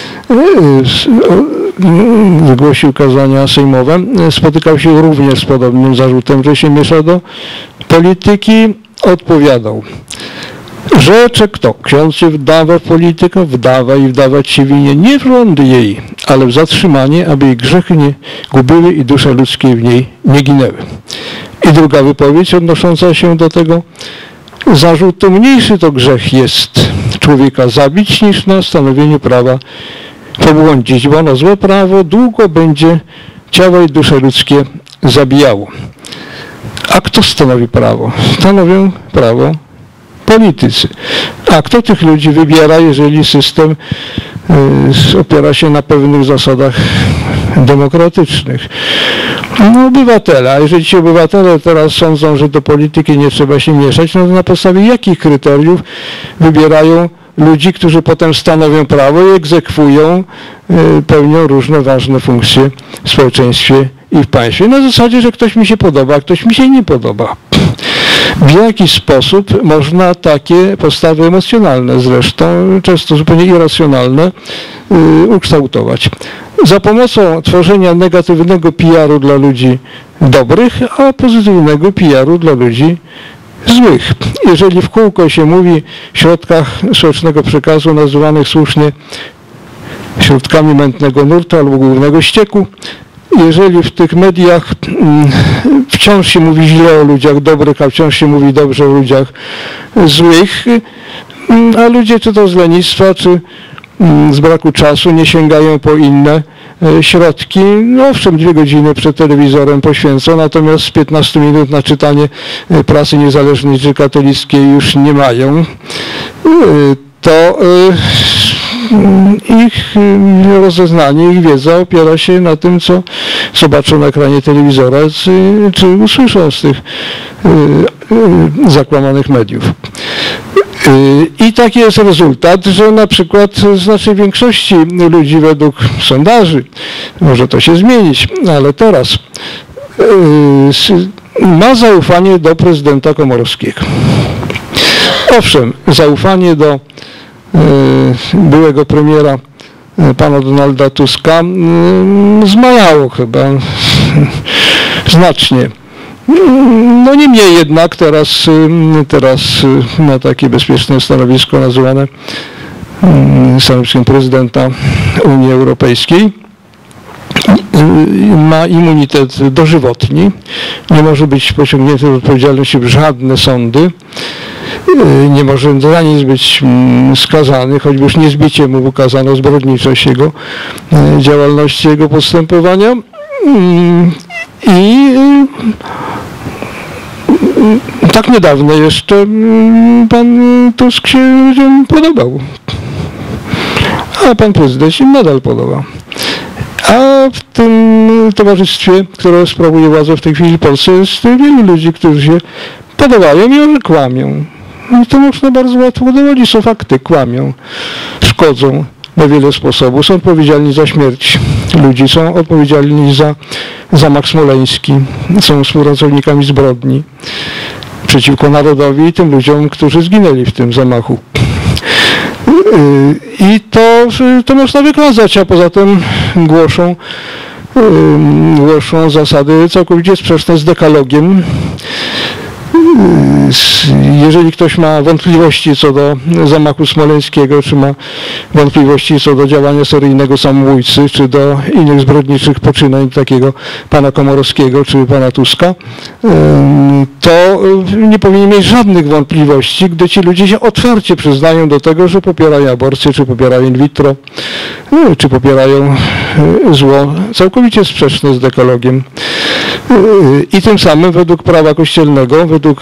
wygłosił kazania sejmowe, spotykał się również z podobnym zarzutem, że się miesza do polityki, odpowiadał, że czy kto ksiądz się wdawa w politykę, wdawa i wdawać się winie nie w rząd jej, ale w zatrzymanie, aby jej grzechy nie gubiły i dusze ludzkie w niej nie ginęły. I druga wypowiedź odnosząca się do tego zarzutu: mniejszy to grzech jest człowieka zabić, niż na stanowieniu prawa pobłądzić, bo ono złe prawo długo będzie ciała i dusze ludzkie zabijało. A kto stanowi prawo? Stanowią prawo politycy. A kto tych ludzi wybiera, jeżeli system y, opiera się na pewnych zasadach demokratycznych? No, obywatele. A jeżeli ci obywatele teraz sądzą, że do polityki nie trzeba się mieszać, no to na podstawie jakich kryteriów wybierają ludzi, którzy potem stanowią prawo i egzekwują, y, pełnią różne ważne funkcje w społeczeństwie i w państwie? Na zasadzie, że ktoś mi się podoba, a ktoś mi się nie podoba. W jaki sposób można takie postawy emocjonalne, zresztą często zupełnie irracjonalne, yy, ukształtować? Za pomocą tworzenia negatywnego P R u dla ludzi dobrych, a pozytywnego P R u dla ludzi złych. Jeżeli w kółko się mówi w środkach społecznego przekazu nazywanych słusznie środkami mętnego nurtu albo głównego ścieku, jeżeli w tych mediach wciąż się mówi źle o ludziach dobrych, a wciąż się mówi dobrze o ludziach złych, a ludzie czy to z lenistwa, czy z braku czasu nie sięgają po inne środki, no owszem, dwie godziny przed telewizorem poświęcą, natomiast piętnaście minut na czytanie prasy niezależnej czy katolickiej już nie mają, to ich rozeznanie, ich wiedza opiera się na tym, co zobaczą na ekranie telewizora, czy, czy usłyszą z tych y, y, zakłamanych mediów. Y, I taki jest rezultat, że na przykład znacznej większości ludzi według sondaży, może to się zmienić, ale teraz y, ma zaufanie do prezydenta Komorowskiego. Owszem, zaufanie do byłego premiera pana Donalda Tuska zmajało chyba znacznie. No niemniej jednak teraz, teraz ma takie bezpieczne stanowisko nazywane stanowiskiem prezydenta Unii Europejskiej. Ma immunitet dożywotni, nie może być pociągnięty do odpowiedzialności w żadne sądy, nie może za nic być skazany, choćby już niezbicie mu wykazano zbrodniczość jego działalności, jego postępowania. I tak niedawno jeszcze pan Tusk się ludziom podobał, a pan prezydent się nadal podoba. A w tym towarzystwie, które sprawuje władzę w tej chwili w Polsce, jest wielu ludzi, którzy się podobają i one kłamią. I to można bardzo łatwo udowodnić. Są fakty, kłamią, szkodzą na wiele sposobów, są odpowiedzialni za śmierć ludzi. Są odpowiedzialni za zamach smoleński, są współpracownikami zbrodni przeciwko narodowi i tym ludziom, którzy zginęli w tym zamachu. I to, to można wykazać, a poza tym głoszą, głoszą zasady całkowicie sprzeczne z dekalogiem. Jeżeli ktoś ma wątpliwości co do zamachu smoleńskiego, czy ma wątpliwości co do działania seryjnego samobójcy, czy do innych zbrodniczych poczynań takiego pana Komorowskiego, czy pana Tuska, to nie powinien mieć żadnych wątpliwości, gdy ci ludzie się otwarcie przyznają do tego, że popierają aborcję, czy popierają in vitro, czy popierają zło całkowicie sprzeczne z dekalogiem. I tym samym według prawa kościelnego, według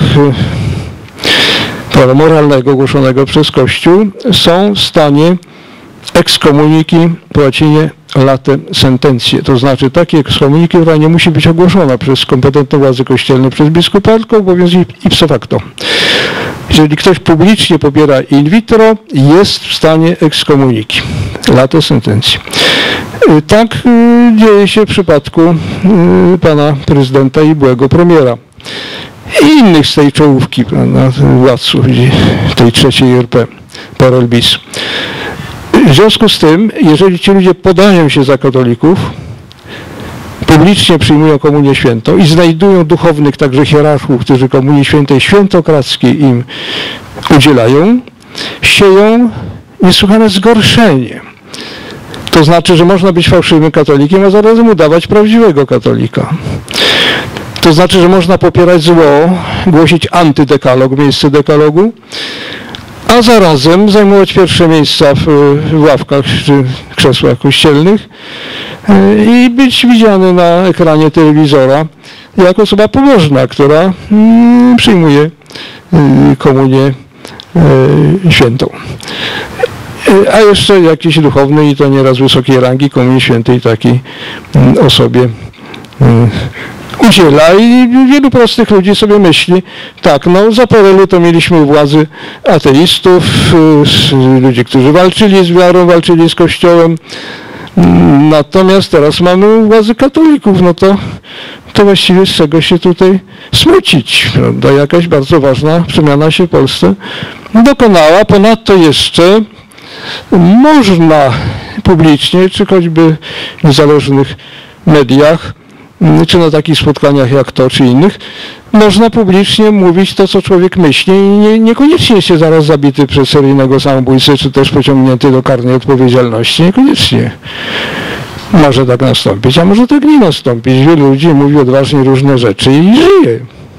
prawa moralnego głoszonego przez Kościół są w stanie ekskomuniki po łacinie late sentencje. To znaczy takiej ekskomuniki, która nie musi być ogłoszona przez kompetentne władze kościelne, przez biskupa, tylko obowiązuje ipso facto. Jeżeli ktoś publicznie popiera in vitro, jest w stanie ekskomuniki late sentencje. Tak dzieje się w przypadku pana prezydenta i byłego premiera i innych z tej czołówki, prawda, władców tej trzeciej R P, P R L bis. W związku z tym, jeżeli ci ludzie podają się za katolików, publicznie przyjmują komunię świętą i znajdują duchownych, także hierarchów, którzy komunii świętej świętokradzkiej im udzielają, sieją niesłychane zgorszenie. To znaczy, że można być fałszywym katolikiem, a zarazem udawać prawdziwego katolika. To znaczy, że można popierać zło, głosić antydekalog w miejsce dekalogu, a zarazem zajmować pierwsze miejsca w, w ławkach czy krzesłach kościelnych i być widziany na ekranie telewizora jako osoba pobożna, która mm, przyjmuje komunię świętą. A jeszcze jakiś duchowny, i to nieraz wysokiej rangi, komunii świętej takiej osobie udziela. I wielu prostych ludzi sobie myśli, tak, no za P R L-u to mieliśmy władzy ateistów, ludzi, którzy walczyli z wiarą, walczyli z Kościołem, natomiast teraz mamy władzy katolików, no to, to właściwie z czego się tutaj smucić, prawda? Jakaś bardzo ważna przemiana się w Polsce dokonała. Ponadto jeszcze można publicznie, czy choćby w niezależnych mediach, czy na takich spotkaniach jak to, czy innych, można publicznie mówić to, co człowiek myśli i nie, niekoniecznie się zaraz zabity przez seryjnego samobójcę, czy też pociągnięty do karnej odpowiedzialności. Niekoniecznie może tak nastąpić, a może tak nie nastąpić. Wielu ludzi mówi odważnie różne rzeczy i żyje.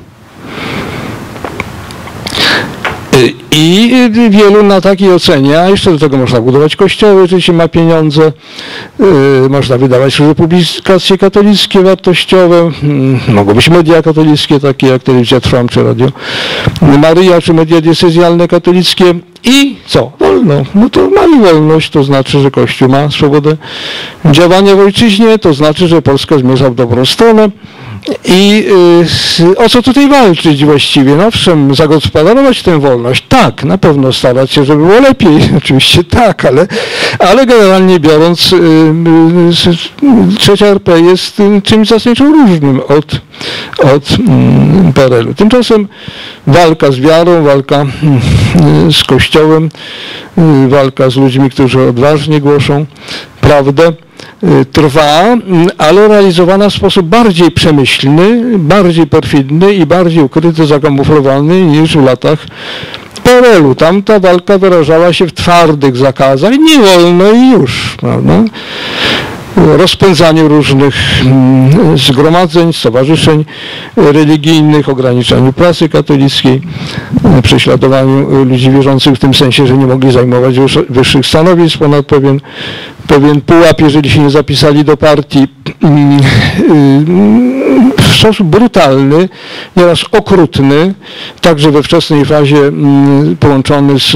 I wielu na takiej ocenie, a jeszcze do tego można budować kościoły, jeżeli się ma pieniądze, yy, można wydawać różne publikacje katolickie, wartościowe, yy, mogą być media katolickie, takie jak Telewizja Trwam czy Radio Maryja, czy media diecezjalne katolickie. I co? Wolno. No to mamy wolność, to znaczy, że Kościół ma swobodę działania w ojczyźnie, to znaczy, że Polska zmierza w dobrą stronę. I y, o co tutaj walczyć właściwie? No owszem, zagospodarować tę wolność. Tak, na pewno starać się, żeby było lepiej. Oczywiście tak, ale, ale generalnie biorąc, y, y, trzecia R P jest y, czymś zasadniczo różnym od, od y, P R L-u. Tymczasem walka z wiarą, walka y, z Kościołem, y, walka z ludźmi, którzy odważnie głoszą prawdę, trwa, ale realizowana w sposób bardziej przemyślny, bardziej perfidny i bardziej ukryty, zakamuflowany niż w latach P R L-u. Tam ta walka wyrażała się w twardych zakazach, nie wolno i już, prawda? Rozpędzaniu różnych zgromadzeń, stowarzyszeń religijnych, ograniczaniu prasy katolickiej, prześladowaniu ludzi wierzących w tym sensie, że nie mogli zajmować wyższych stanowisk ponad pewien, pewien pułap, jeżeli się nie zapisali do partii. W sposób brutalny, nieraz okrutny, także we wczesnej fazie połączony z,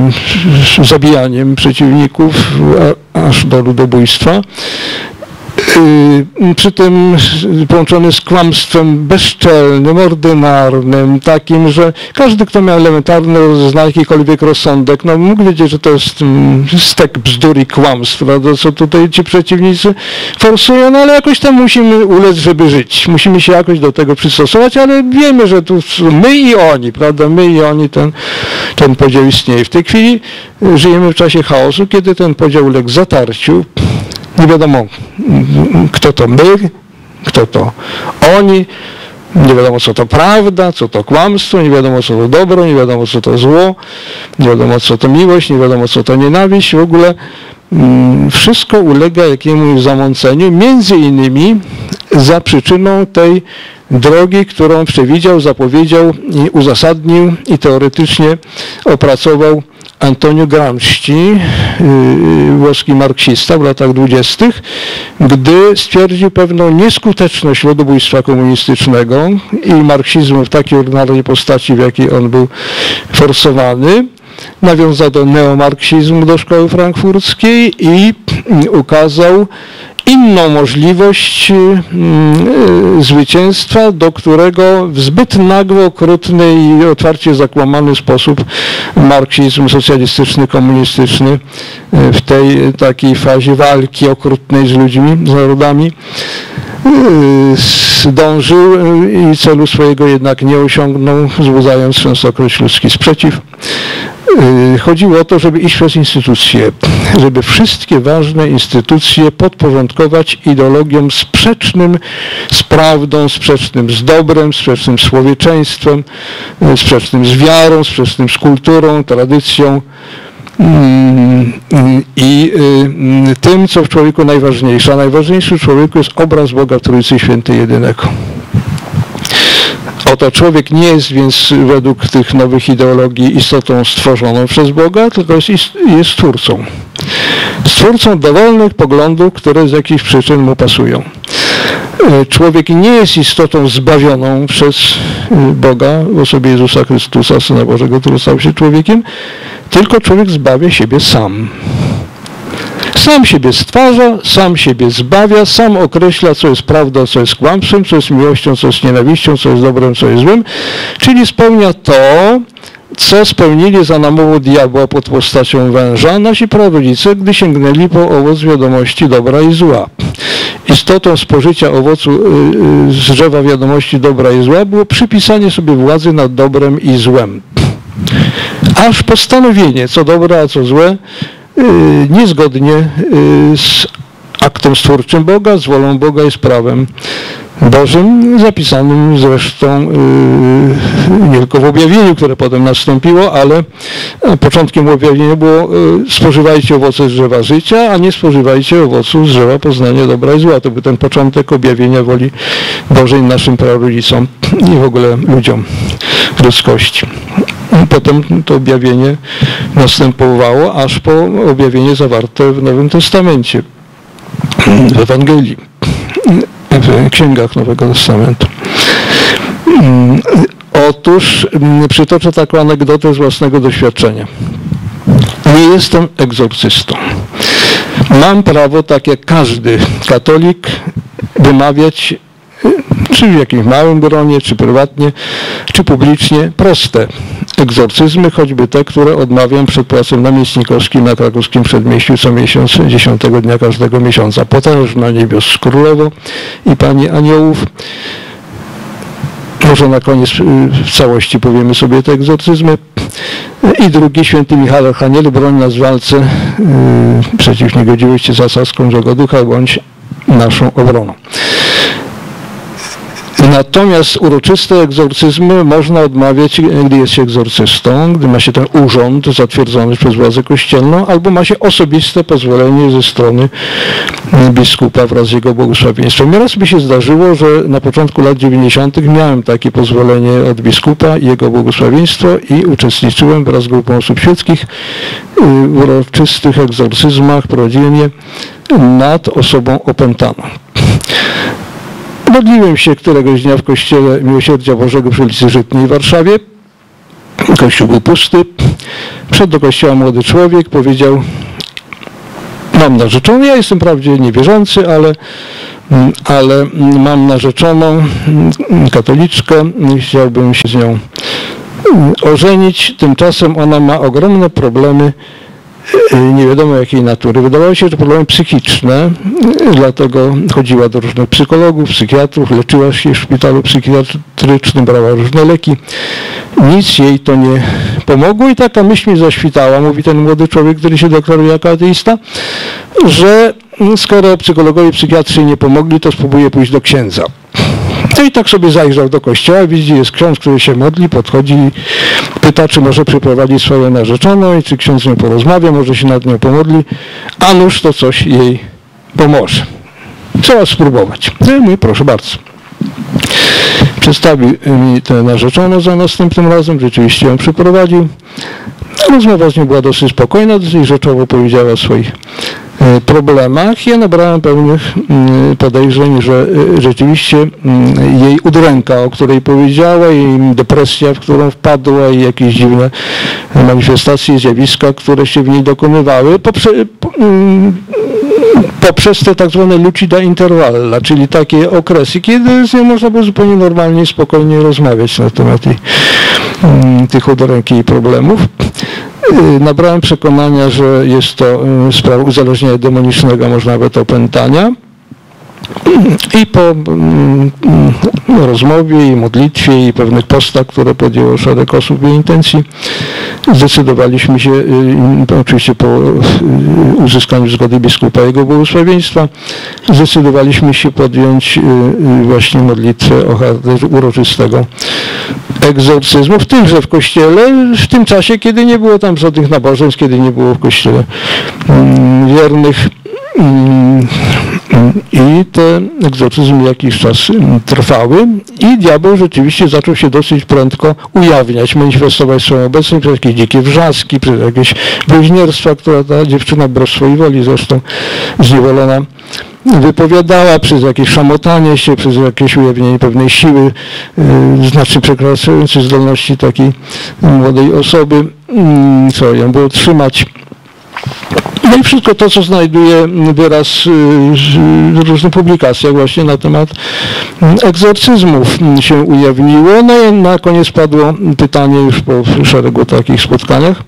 z zabijaniem przeciwników aż do ludobójstwa. przy tym połączony z kłamstwem bezczelnym, ordynarnym, takim, że każdy, kto miał elementarny rozeznanie, jakikolwiek rozsądek, no mógł wiedzieć, że to jest stek bzdur i kłamstw, prawda, co tutaj ci przeciwnicy forsują, no ale jakoś tam musimy ulec, żeby żyć. Musimy się jakoś do tego przystosować, ale wiemy, że tu my i oni, prawda, my i oni, ten, ten podział istnieje. W tej chwili żyjemy w czasie chaosu, kiedy ten podział uległ zatarciu. Nie wiadomo, kto to my, kto to oni, nie wiadomo, co to prawda, co to kłamstwo, nie wiadomo, co to dobro, nie wiadomo, co to zło, nie wiadomo, co to miłość, nie wiadomo, co to nienawiść. W ogóle mm, wszystko ulega jakiemuś zamąceniu, między innymi za przyczyną tej drogi, którą przewidział, zapowiedział i uzasadnił i teoretycznie opracował Antonio Gramsci, włoski marksista w latach dwudziestych, gdy stwierdził pewną nieskuteczność ludobójstwa komunistycznego i marksizmu w takiej ordynarnej postaci, w jakiej on był forsowany. Nawiązał do neomarksizmu, do szkoły frankfurckiej i ukazał inną możliwość y, zwycięstwa, do którego w zbyt nagły, okrutny i otwarcie zakłamany sposób marksizm socjalistyczny, komunistyczny y, w tej takiej fazie walki okrutnej z ludźmi, z narodami y, dążył y, i celu swojego jednak nie osiągnął, wzbudzając częstokroć ludzki sprzeciw. Chodziło o to, żeby iść przez instytucje, żeby wszystkie ważne instytucje podporządkować ideologiom sprzecznym z prawdą, sprzecznym z dobrem, sprzecznym z człowieczeństwem, sprzecznym z wiarą, sprzecznym z kulturą, tradycją i tym, co w człowieku najważniejsze. A najważniejszy w człowieku jest obraz Boga Trójcy Świętej Jedynego. Oto człowiek nie jest więc według tych nowych ideologii istotą stworzoną przez Boga, tylko jest, jest stwórcą. Stwórcą dowolnych poglądów, które z jakichś przyczyn mu pasują. Człowiek nie jest istotą zbawioną przez Boga w osobie Jezusa Chrystusa, Syna Bożego, który stał się człowiekiem, tylko człowiek zbawia siebie sam. Sam siebie stwarza, sam siebie zbawia, sam określa, co jest prawdą, co jest kłamstwem, co jest miłością, co jest nienawiścią, co jest dobrem, co jest złym, czyli spełnia to, co spełnili za namową diabła pod postacią węża nasi prarodzice, gdy sięgnęli po owoc wiadomości dobra i zła. Istotą spożycia owocu z drzewa wiadomości dobra i zła było przypisanie sobie władzy nad dobrem i złem. Aż postanowienie, co dobre, a co złe, niezgodnie z aktem stwórczym Boga, z wolą Boga i z prawem Bożym, zapisanym zresztą nie tylko w objawieniu, które potem nastąpiło, ale początkiem objawienia było spożywajcie owoce z drzewa życia, a nie spożywajcie owocu z drzewa poznania dobra i zła. To był ten początek objawienia woli Bożej naszym prarodzicom i w ogóle ludziom ludzkości. Potem to objawienie następowało aż po objawienie zawarte w Nowym Testamencie, w Ewangelii, w księgach Nowego Testamentu. Otóż przytoczę taką anegdotę z własnego doświadczenia. Nie jestem egzorcystą. Mam prawo, tak jak każdy katolik, wymawiać czy w jakimś małym gronie, czy prywatnie, czy publicznie, proste egzorcyzmy, choćby te, które odmawiam przed Pałacem Namiestnikowskim na krakowskim przedmieściu co miesiąc, dziesiątego dnia każdego miesiąca. Potężna niebios królowo i Pani aniołów. Może na koniec w całości powiemy sobie te egzorcyzmy. I drugi, święty Michał Archanielu, broń nas w walce yy, przeciw niegodziwości cesarskiej złego ducha, bądź naszą obroną. Natomiast uroczyste egzorcyzmy można odmawiać, gdy jest się egzorcystą, gdy ma się ten urząd zatwierdzony przez władzę kościelną, albo ma się osobiste pozwolenie ze strony biskupa wraz z jego błogosławieństwem. Nieraz mi się zdarzyło, że na początku lat dziewięćdziesiątych miałem takie pozwolenie od biskupa i jego błogosławieństwo i uczestniczyłem wraz z grupą osób świeckich w uroczystych egzorcyzmach, prowadziłem je nad osobą opętaną. Modliłem się któregoś dnia w Kościele Miłosierdzia Bożego przy ulicy Żytniej w Warszawie. Kościół był pusty. Wszedł do kościoła młody człowiek, powiedział: mam narzeczoną. Ja jestem wprawdzie niewierzący, ale ale mam narzeczoną katoliczkę, chciałbym się z nią ożenić, tymczasem ona ma ogromne problemy, nie wiadomo jakiej natury. Wydawało się, że problemy psychiczne, dlatego chodziła do różnych psychologów, psychiatrów, leczyła się w szpitalu psychiatrycznym, brała różne leki. Nic jej to nie pomogło i taka myśl mi zaświtała, mówi ten młody człowiek, który się deklaruje jako ateista, że skoro psychologowie, psychiatrzy nie pomogli, to spróbuje pójść do księdza. No i tak sobie zajrzał do kościoła, widzi, jest ksiądz, który się modli, podchodzi i pyta, czy może przyprowadzić swoją narzeczoną i czy ksiądz z nią porozmawia, może się nad nią pomodli, a nuż to coś jej pomoże. Trzeba spróbować. No i mówi, proszę bardzo. Przedstawił mi tę narzeczoną za następnym razem, rzeczywiście ją przyprowadził. Rozmowa z nią była dosyć spokojna, dosyć rzeczowo powiedziała o swoich problemach. Ja nabrałem pełnych podejrzeń, że rzeczywiście jej udręka, o której powiedziała, jej depresja, w którą wpadła i jakieś dziwne manifestacje, zjawiska, które się w niej dokonywały, poprze, poprzez te tak zwane lucida intervalla, czyli takie okresy, kiedy z nią można było zupełnie normalnie i spokojnie rozmawiać na temat jej, tych udręk i problemów. Nabrałem przekonania, że jest to sprawa uzależnienia demonicznego, może nawet opętania. I po rozmowie i modlitwie i pewnych postach, które podjęło szereg osób w jej intencji, zdecydowaliśmy się, oczywiście po uzyskaniu zgody biskupa i jego błogosławieństwa, zdecydowaliśmy się podjąć właśnie modlitwę o charakterze uroczystego egzorcyzmu, w tymże w kościele, w tym czasie, kiedy nie było tam żadnych nabożeństw, kiedy nie było w kościele wiernych. I te egzorcyzmy jakiś czas trwały i diabeł rzeczywiście zaczął się dosyć prędko ujawniać, manifestować swoją obecność przez jakieś dzikie wrzaski, przez jakieś bluźnierstwa, które ta dziewczyna wbrew swojej woli zresztą zniewolona wypowiadała, przez jakieś szamotanie się, przez jakieś ujawnienie pewnej siły, yy, znacznie przekraczającej zdolności takiej młodej osoby, yy, co ją było trzymać. No i wszystko to, co znajduje wyraz w różnych publikacjach właśnie na temat egzorcyzmów się ujawniło. No i na koniec padło pytanie, już po szeregu takich spotkaniach,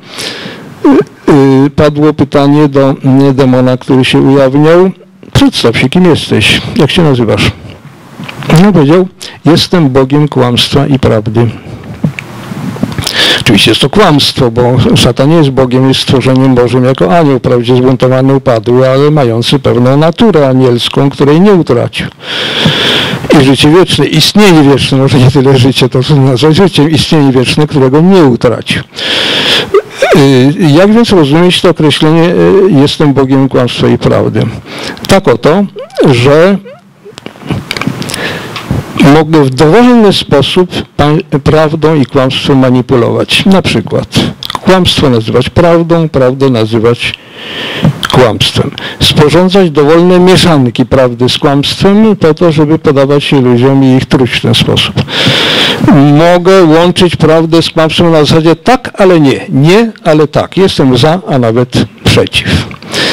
padło pytanie do demona, który się ujawniał. Przedstaw się, kim jesteś, jak się nazywasz? No powiedział, jestem Bogiem kłamstwa i prawdy. Oczywiście jest to kłamstwo, bo szatan nie jest Bogiem, jest stworzeniem Bożym jako anioł, wprawdzie zbuntowany, upadły, ale mający pewną naturę anielską, której nie utracił. I życie wieczne, istnienie wieczne, może nie tyle życie, to co nazwać życiem, istnienie wieczne, którego nie utracił. Jak więc rozumieć to określenie jestem Bogiem kłamstwa i prawdy? Tak oto, że mogę w dowolny sposób prawdą i kłamstwem manipulować. Na przykład kłamstwo nazywać prawdą, prawdę nazywać kłamstwem. Sporządzać dowolne mieszanki prawdy z kłamstwem po to, żeby podawać się ludziom i ich truć w ten sposób. Mogę łączyć prawdę z kłamstwem na zasadzie tak, ale nie. Nie, ale tak. Jestem za, a nawet przeciw.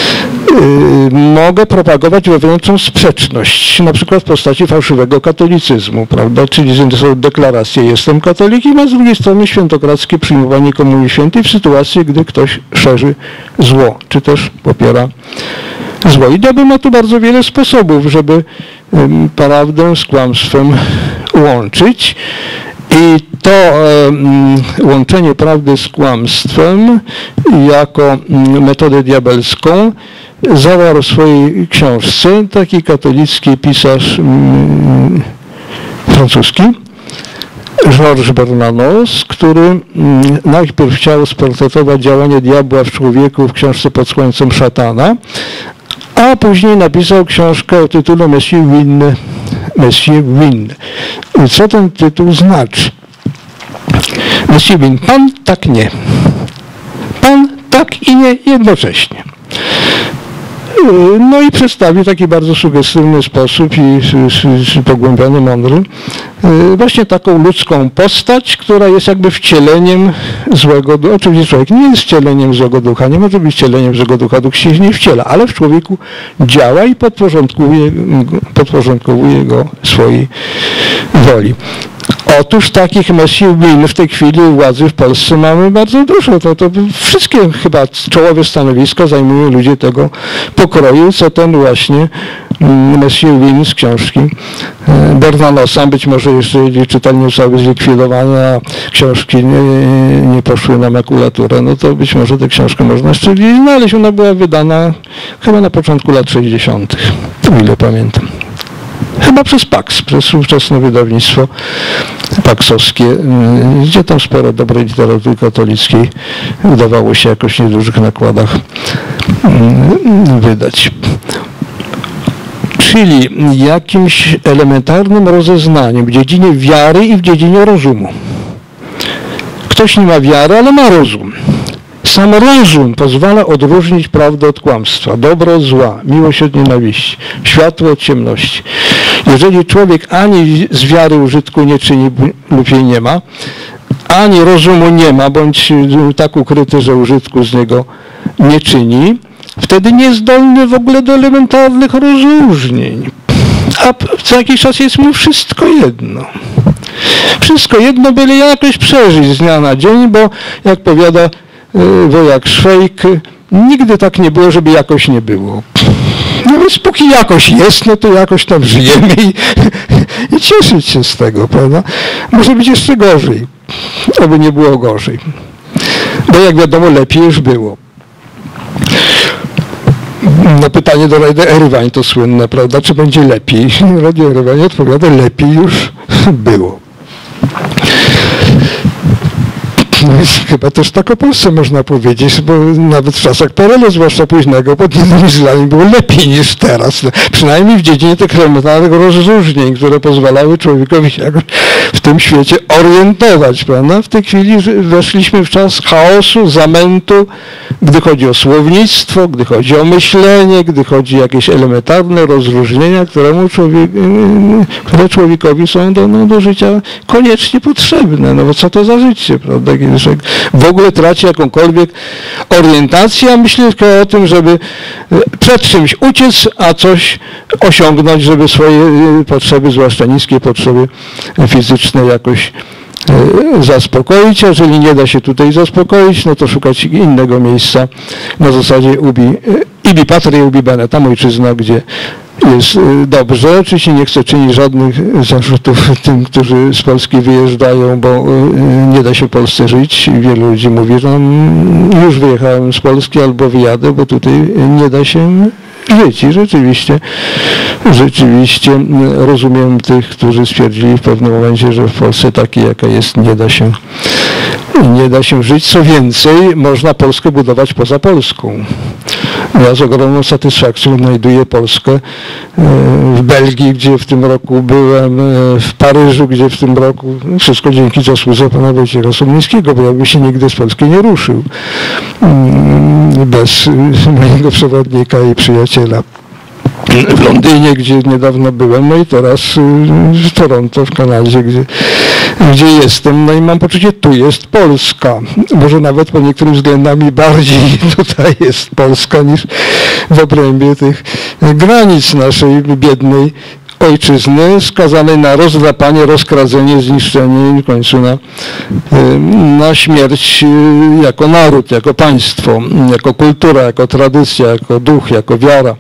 Mogę propagować wewnętrzną sprzeczność, na przykład w postaci fałszywego katolicyzmu, prawda? Czyli z jednej strony deklarację jestem katolikiem, a z drugiej strony świętokradzkie przyjmowanie Komunii Świętej w sytuacji, gdy ktoś szerzy zło, czy też popiera zło. I diabeł ma tu bardzo wiele sposobów, żeby prawdę z kłamstwem łączyć. I to um, łączenie prawdy z kłamstwem jako metodę diabelską zawarł w swojej książce taki katolicki pisarz um, francuski, Georges Bernanos, który um, najpierw chciał sportretować działanie diabła w człowieku w książce pod słońcem szatana, a później napisał książkę o tytule Monsieur Win. Monsieur Win. Co ten tytuł znaczy? Monsieur Win, pan tak nie. Pan tak i nie jednocześnie. No i przedstawił w taki bardzo sugestywny sposób i pogłębiony, mądry, właśnie taką ludzką postać, która jest jakby wcieleniem złego ducha. Oczywiście człowiek nie jest wcieleniem złego ducha, nie może być wcieleniem złego ducha, duch się nie wciela, ale w człowieku działa i podporządkowuje, podporządkowuje go swojej woli. Otóż takich Messiuhin w tej chwili władzy w Polsce mamy bardzo dużo. To, to wszystkie chyba czołowe stanowiska zajmują ludzie tego pokroju, co ten właśnie Messiuhin z książki Bernanosa. Być może jeżeli czytelnie zostały zlikwidowane, a książki nie, nie poszły na makulaturę, no to być może tę książkę można jeszcze gdzieś znaleźć. Ona była wydana chyba na początku lat sześćdziesiątych, o ile pamiętam. Chyba przez Pax, przez ówczesne wydawnictwo paksowskie, gdzie tam sporo dobrej literatury katolickiej udawało się jakoś w niedużych nakładach wydać. Czyli jakimś elementarnym rozeznaniem w dziedzinie wiary i w dziedzinie rozumu. Ktoś nie ma wiary, ale ma rozum. Sam rozum pozwala odróżnić prawdę od kłamstwa, dobro od zła, miłość od nienawiści, światło od ciemności. Jeżeli człowiek ani z wiary użytku nie czyni lub jej nie ma, ani rozumu nie ma, bądź tak ukryty, że użytku z niego nie czyni, wtedy nie jest zdolny w ogóle do elementarnych rozróżnień. A co jakiś czas jest mu wszystko jedno. Wszystko jedno, byle jakoś przeżyć z dnia na dzień, bo jak powiada wojak Szwejk, nigdy tak nie było, żeby jakoś nie było. No więc póki jakoś jest, no to jakoś tam żyjemy i, i cieszyć się z tego, prawda? Może być jeszcze gorzej, aby nie było gorzej. Bo jak wiadomo, lepiej już było. Na pytanie do Radia Erywań to słynne, prawda? Czy będzie lepiej? Radio Erywań odpowiada, lepiej już było. Chyba też tak o Polsce można powiedzieć, bo nawet w czasach P R L u, zwłaszcza późnego, pod innymi względami było lepiej niż teraz. Przynajmniej w dziedzinie tych elementarnych rozróżnień, które pozwalały człowiekowi się jakoś w tym świecie orientować, prawda? W tej chwili weszliśmy w czas chaosu, zamętu, gdy chodzi o słownictwo, gdy chodzi o myślenie, gdy chodzi o jakieś elementarne rozróżnienia, któremu człowiek, które człowiekowi są do, no, do życia koniecznie potrzebne. No bo co to za życie, prawda? Że w ogóle traci jakąkolwiek orientację, a myślę tylko o tym, żeby przed czymś uciec, a coś osiągnąć, żeby swoje potrzeby, zwłaszcza niskie potrzeby fizyczne jakoś zaspokoić, a jeżeli nie da się tutaj zaspokoić, no to szukać innego miejsca na zasadzie ubi, ibi patria, ubi bene, tam ojczyzna, gdzie jest dobrze. Oczywiście nie chcę czynić żadnych zarzutów tym, którzy z Polski wyjeżdżają, bo nie da się w Polsce żyć. Wielu ludzi mówi, że już wyjechałem z Polski albo wyjadę, bo tutaj nie da się żyć. I rzeczywiście, rzeczywiście rozumiem tych, którzy stwierdzili w pewnym momencie, że w Polsce takiej, jaka jest, nie da się, nie da się żyć. Co więcej, można Polskę budować poza Polską. Ja z ogromną satysfakcją znajduję Polskę w Belgii, gdzie w tym roku byłem, w Paryżu, gdzie w tym roku, wszystko dzięki zasłudze pana Wojciecha Somińskiego, bo jakby się nigdy z Polski nie ruszył bez mojego przewodnika i przyjaciela. W Londynie, gdzie niedawno byłem, no i teraz w Toronto, w Kanadzie, gdzie, gdzie jestem, no i mam poczucie, tu jest Polska. Może nawet po niektórych względami bardziej tutaj jest Polska niż w obrębie tych granic naszej biednej ojczyzny, skazanej na rozdrapanie, rozkradzenie, zniszczenie i w końcu na, na śmierć jako naród, jako państwo, jako kultura, jako tradycja, jako duch, jako wiara.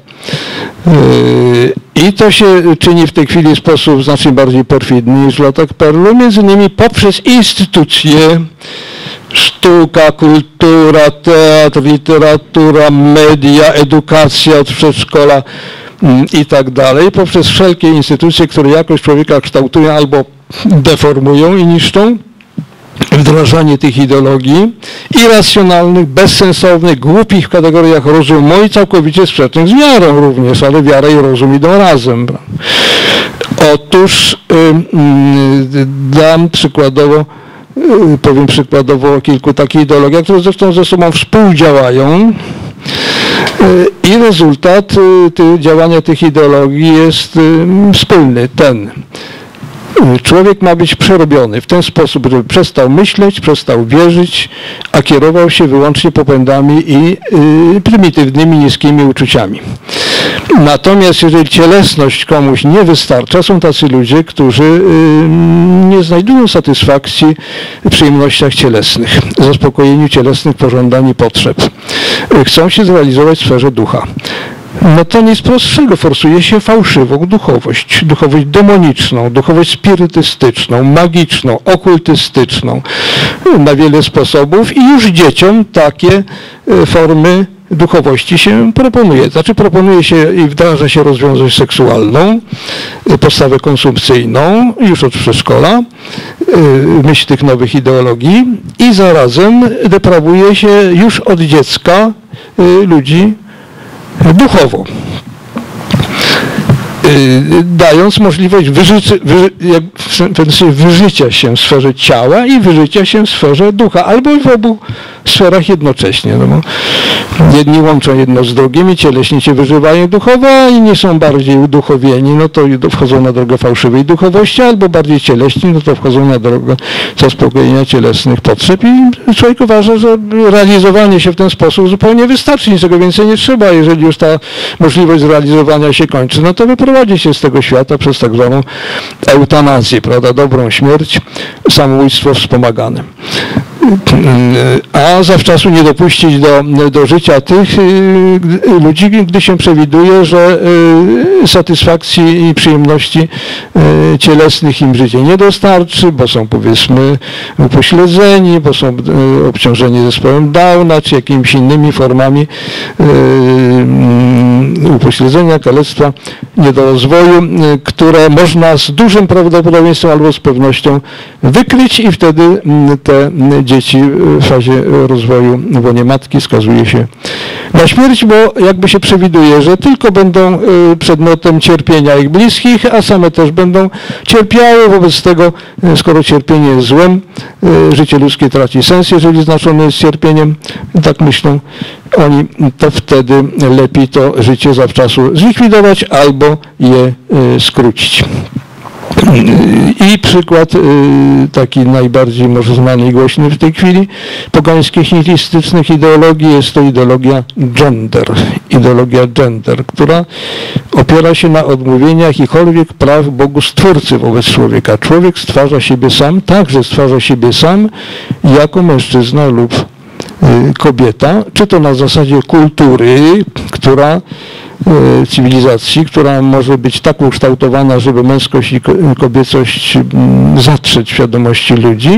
I to się czyni w tej chwili w sposób znacznie bardziej perfidny niż w latach P R L u, między innymi poprzez instytucje, sztuka, kultura, teatr, literatura, media, edukacja od przedszkola i tak dalej, poprzez wszelkie instytucje, które jakoś człowieka kształtują albo deformują i niszczą. Wdrażanie tych ideologii irracjonalnych, bezsensownych, głupich w kategoriach rozumu i całkowicie sprzecznych z wiarą również, ale wiara i rozum idą razem. Otóż y, dam przykładowo, y, powiem przykładowo o kilku takich ideologiach, które zresztą ze sobą współdziałają. I rezultat y, działania tych ideologii jest y, wspólny, ten. Człowiek ma być przerobiony w ten sposób, żeby przestał myśleć, przestał wierzyć, a kierował się wyłącznie popędami i y, prymitywnymi, niskimi uczuciami. Natomiast jeżeli cielesność komuś nie wystarcza, są tacy ludzie, którzy y, nie znajdują satysfakcji w przyjemnościach cielesnych, zaspokojeniu cielesnych pożądań i potrzeb. Chcą się zrealizować w sferze ducha. No to nic prostszego, forsuje się fałszywą duchowość, duchowość demoniczną, duchowość spirytystyczną, magiczną, okultystyczną, na wiele sposobów i już dzieciom takie formy duchowości się proponuje. Znaczy proponuje się i wdraża się rozwiązłość seksualną, postawę konsumpcyjną już od przedszkola, w myśl tych nowych ideologii i zarazem deprawuje się już od dziecka ludzi duchowo, dając możliwość wyżycie, wy, wyżycia się w sferze ciała i wyżycia się w sferze ducha, albo w obu sferach jednocześnie. No bo jedni łączą jedno z drugim i cieleśnie się wyżywają duchowo, a inni są bardziej uduchowieni, no to wchodzą na drogę fałszywej duchowości, albo bardziej cieleśni, no to wchodzą na drogę zaspokojenia cielesnych potrzeb i człowiek uważa, że realizowanie się w ten sposób zupełnie wystarczy, niczego więcej nie trzeba. Jeżeli już ta możliwość zrealizowania się kończy, no to wyprowadzi się z tego świata przez tak zwaną eutanazję, prawda, dobrą śmierć, samobójstwo wspomagane. A zawczasu nie dopuścić do, do życia tych ludzi, gdy się przewiduje, że satysfakcji i przyjemności cielesnych im życie nie dostarczy, bo są powiedzmy upośledzeni, bo są obciążeni zespołem Downa, czy jakimiś innymi formami upośledzenia, kalectwa, niedorozwoju, które można z dużym prawdopodobieństwem albo z pewnością wykryć i wtedy te dzieci w fazie rozwoju w łonie matki skazuje się na śmierć, bo jakby się przewiduje, że tylko będą przedmiotem cierpienia ich bliskich, a same też będą cierpiały. Wobec tego, skoro cierpienie jest złem, życie ludzkie traci sens, jeżeli znaczone jest cierpieniem, tak myślą oni, to wtedy lepiej to życie zawczasu zlikwidować albo je skrócić. I przykład taki najbardziej może znany i głośny w tej chwili pogańskich nihilistycznych ideologii jest to ideologia gender. Ideologia gender, która opiera się na odmówieniu jakichkolwiek praw Bogu Stwórcy wobec człowieka. Człowiek stwarza siebie sam, także stwarza siebie sam jako mężczyzna lub kobieta, czy to na zasadzie kultury, która cywilizacji, która może być tak ukształtowana, żeby męskość i kobiecość zatrzeć w świadomości ludzi,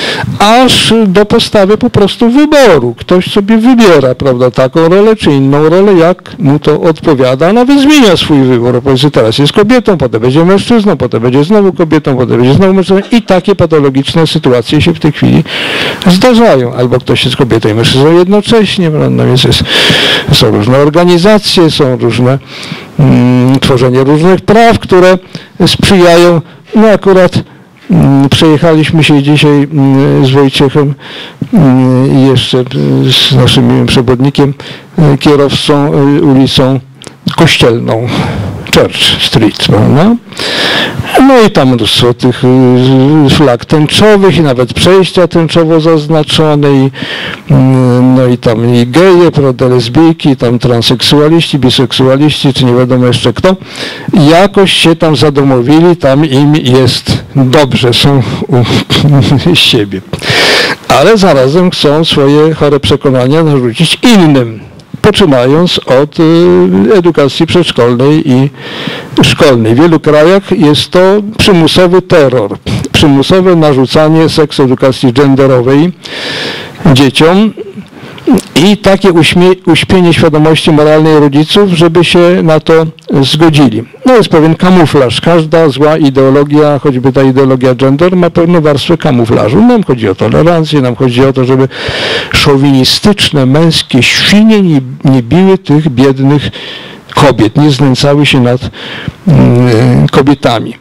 aż do postawy po prostu wyboru. Ktoś sobie wybiera, prawda, taką rolę czy inną rolę, jak mu to odpowiada, a nawet zmienia swój wybór. Powiedzmy, teraz jest kobietą, potem będzie mężczyzną, potem będzie znowu kobietą, potem będzie znowu mężczyzną i takie patologiczne sytuacje się w tej chwili zdarzają. Albo ktoś jest kobietą i mężczyzną jednocześnie, prawda, więc jest, są różne organizacje, są różne mm, tworzenie różnych praw, które sprzyjają. No akurat mm, przejechaliśmy się dzisiaj mm, z Wojciechem mm, i jeszcze z naszym miłym przewodnikiem, y, kierowcą y, ulicą Kościelną, Church Street, prawda? No i tam mnóstwo tych flag tęczowych i nawet przejścia tęczowo zaznaczone i, no i tam i geje, prawda, lesbijki, tam transseksualiści, biseksualiści, czy nie wiadomo jeszcze kto, jakoś się tam zadomowili, tam im jest dobrze, są u siebie. Ale zarazem chcą swoje chore przekonania narzucić innym, poczynając od edukacji przedszkolnej i szkolnej. W wielu krajach jest to przymusowy terror, przymusowe narzucanie seksuedukacji genderowej dzieciom i takie uśpienie świadomości moralnej rodziców, żeby się na to zgodzili. No jest pewien kamuflaż. Każda zła ideologia, choćby ta ideologia gender, ma pewną warstwę kamuflażu. Nam chodzi o tolerancję, nam chodzi o to, żeby szowinistyczne, męskie świnie nie, nie biły tych biednych kobiet, nie znęcały się nad kobietami.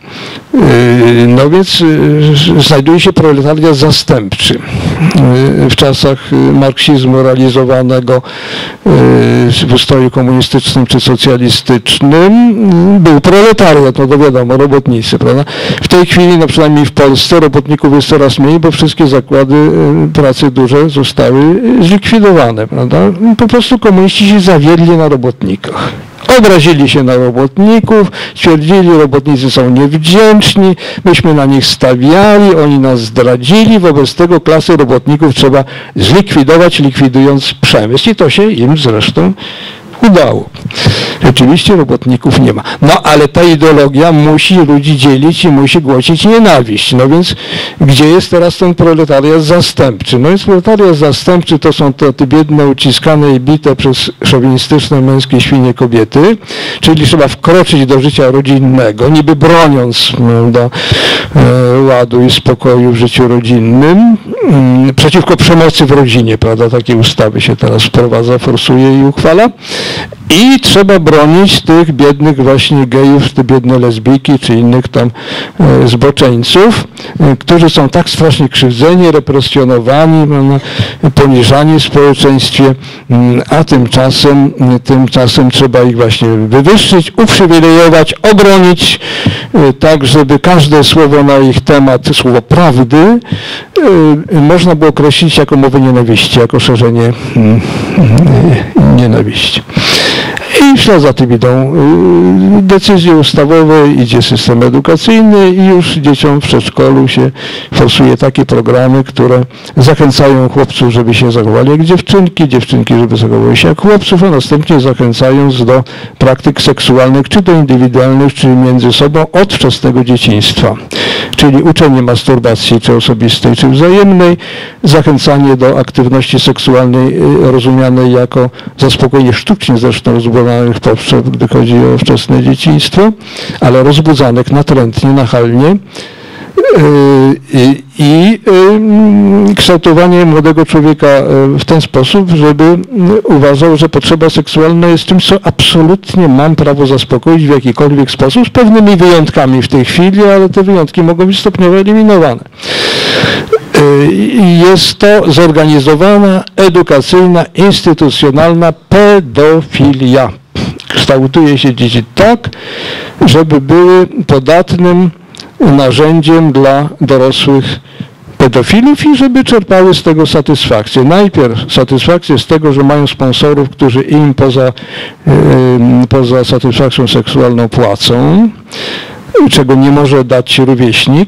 No więc znajduje się proletariat zastępczy. W czasach marksizmu realizowanego w ustroju komunistycznym czy socjalistycznym był proletariat, no to wiadomo, robotnicy, prawda? W tej chwili, no przynajmniej w Polsce, robotników jest coraz mniej, bo wszystkie zakłady pracy duże zostały zlikwidowane, prawda? Po prostu komuniści się zawiedli na robotnikach. Obrazili się na robotników, stwierdzili, robotnicy są niewdzięczni, myśmy na nich stawiali, oni nas zdradzili, wobec tego klasy robotników trzeba zlikwidować, likwidując przemysł. I to się im zresztą udało. Rzeczywiście robotników nie ma. No ale ta ideologia musi ludzi dzielić i musi głosić nienawiść. No więc gdzie jest teraz ten proletariat zastępczy? No więc proletariat zastępczy to są te, te biedne, uciskane i bite przez szowinistyczne męskie świnie kobiety, czyli trzeba wkroczyć do życia rodzinnego, niby broniąc do e, ładu i spokoju w życiu rodzinnym, m, przeciwko przemocy w rodzinie, prawda? Takie ustawy się teraz wprowadza, forsuje i uchwala. I trzeba bronić tych biednych właśnie gejów, te biedne lesbijki, czy innych tam e, zboczeńców, e, którzy są tak strasznie krzywdzeni, represjonowani, no, poniżani w społeczeństwie, m, a tymczasem, tymczasem trzeba ich właśnie wywyższyć, uprzywilejować, obronić, e, tak żeby każde słowo na ich temat, słowo prawdy, e, można było określić jako mowę nienawiści, jako szerzenie e, nienawiści. I w ślad za tym idą decyzje ustawowe, idzie system edukacyjny i już dzieciom w przedszkolu się forsuje takie programy, które zachęcają chłopców, żeby się zachowali jak dziewczynki, dziewczynki, żeby zachowały się jak chłopców, a następnie zachęcając do praktyk seksualnych, czy to indywidualnych, czy między sobą od wczesnego dzieciństwa. Czyli uczenie masturbacji, czy osobistej, czy wzajemnej, zachęcanie do aktywności seksualnej rozumianej jako zaspokojenie sztucznie zresztą rozbudowanych potrzeb, gdy chodzi o wczesne dzieciństwo, ale rozbudzanych natrętnie, nachalnie. I, i kształtowanie młodego człowieka w ten sposób, żeby uważał, że potrzeba seksualna jest czymś, co absolutnie mam prawo zaspokoić w jakikolwiek sposób, z pewnymi wyjątkami w tej chwili, ale te wyjątki mogą być stopniowo eliminowane. Jest to zorganizowana, edukacyjna, instytucjonalna pedofilia. Kształtuje się dzieci tak, żeby były podatnym narzędziem dla dorosłych pedofilów i żeby czerpały z tego satysfakcję. Najpierw satysfakcję z tego, że mają sponsorów, którzy im poza, yy, poza satysfakcją seksualną płacą, czego nie może dać rówieśnik.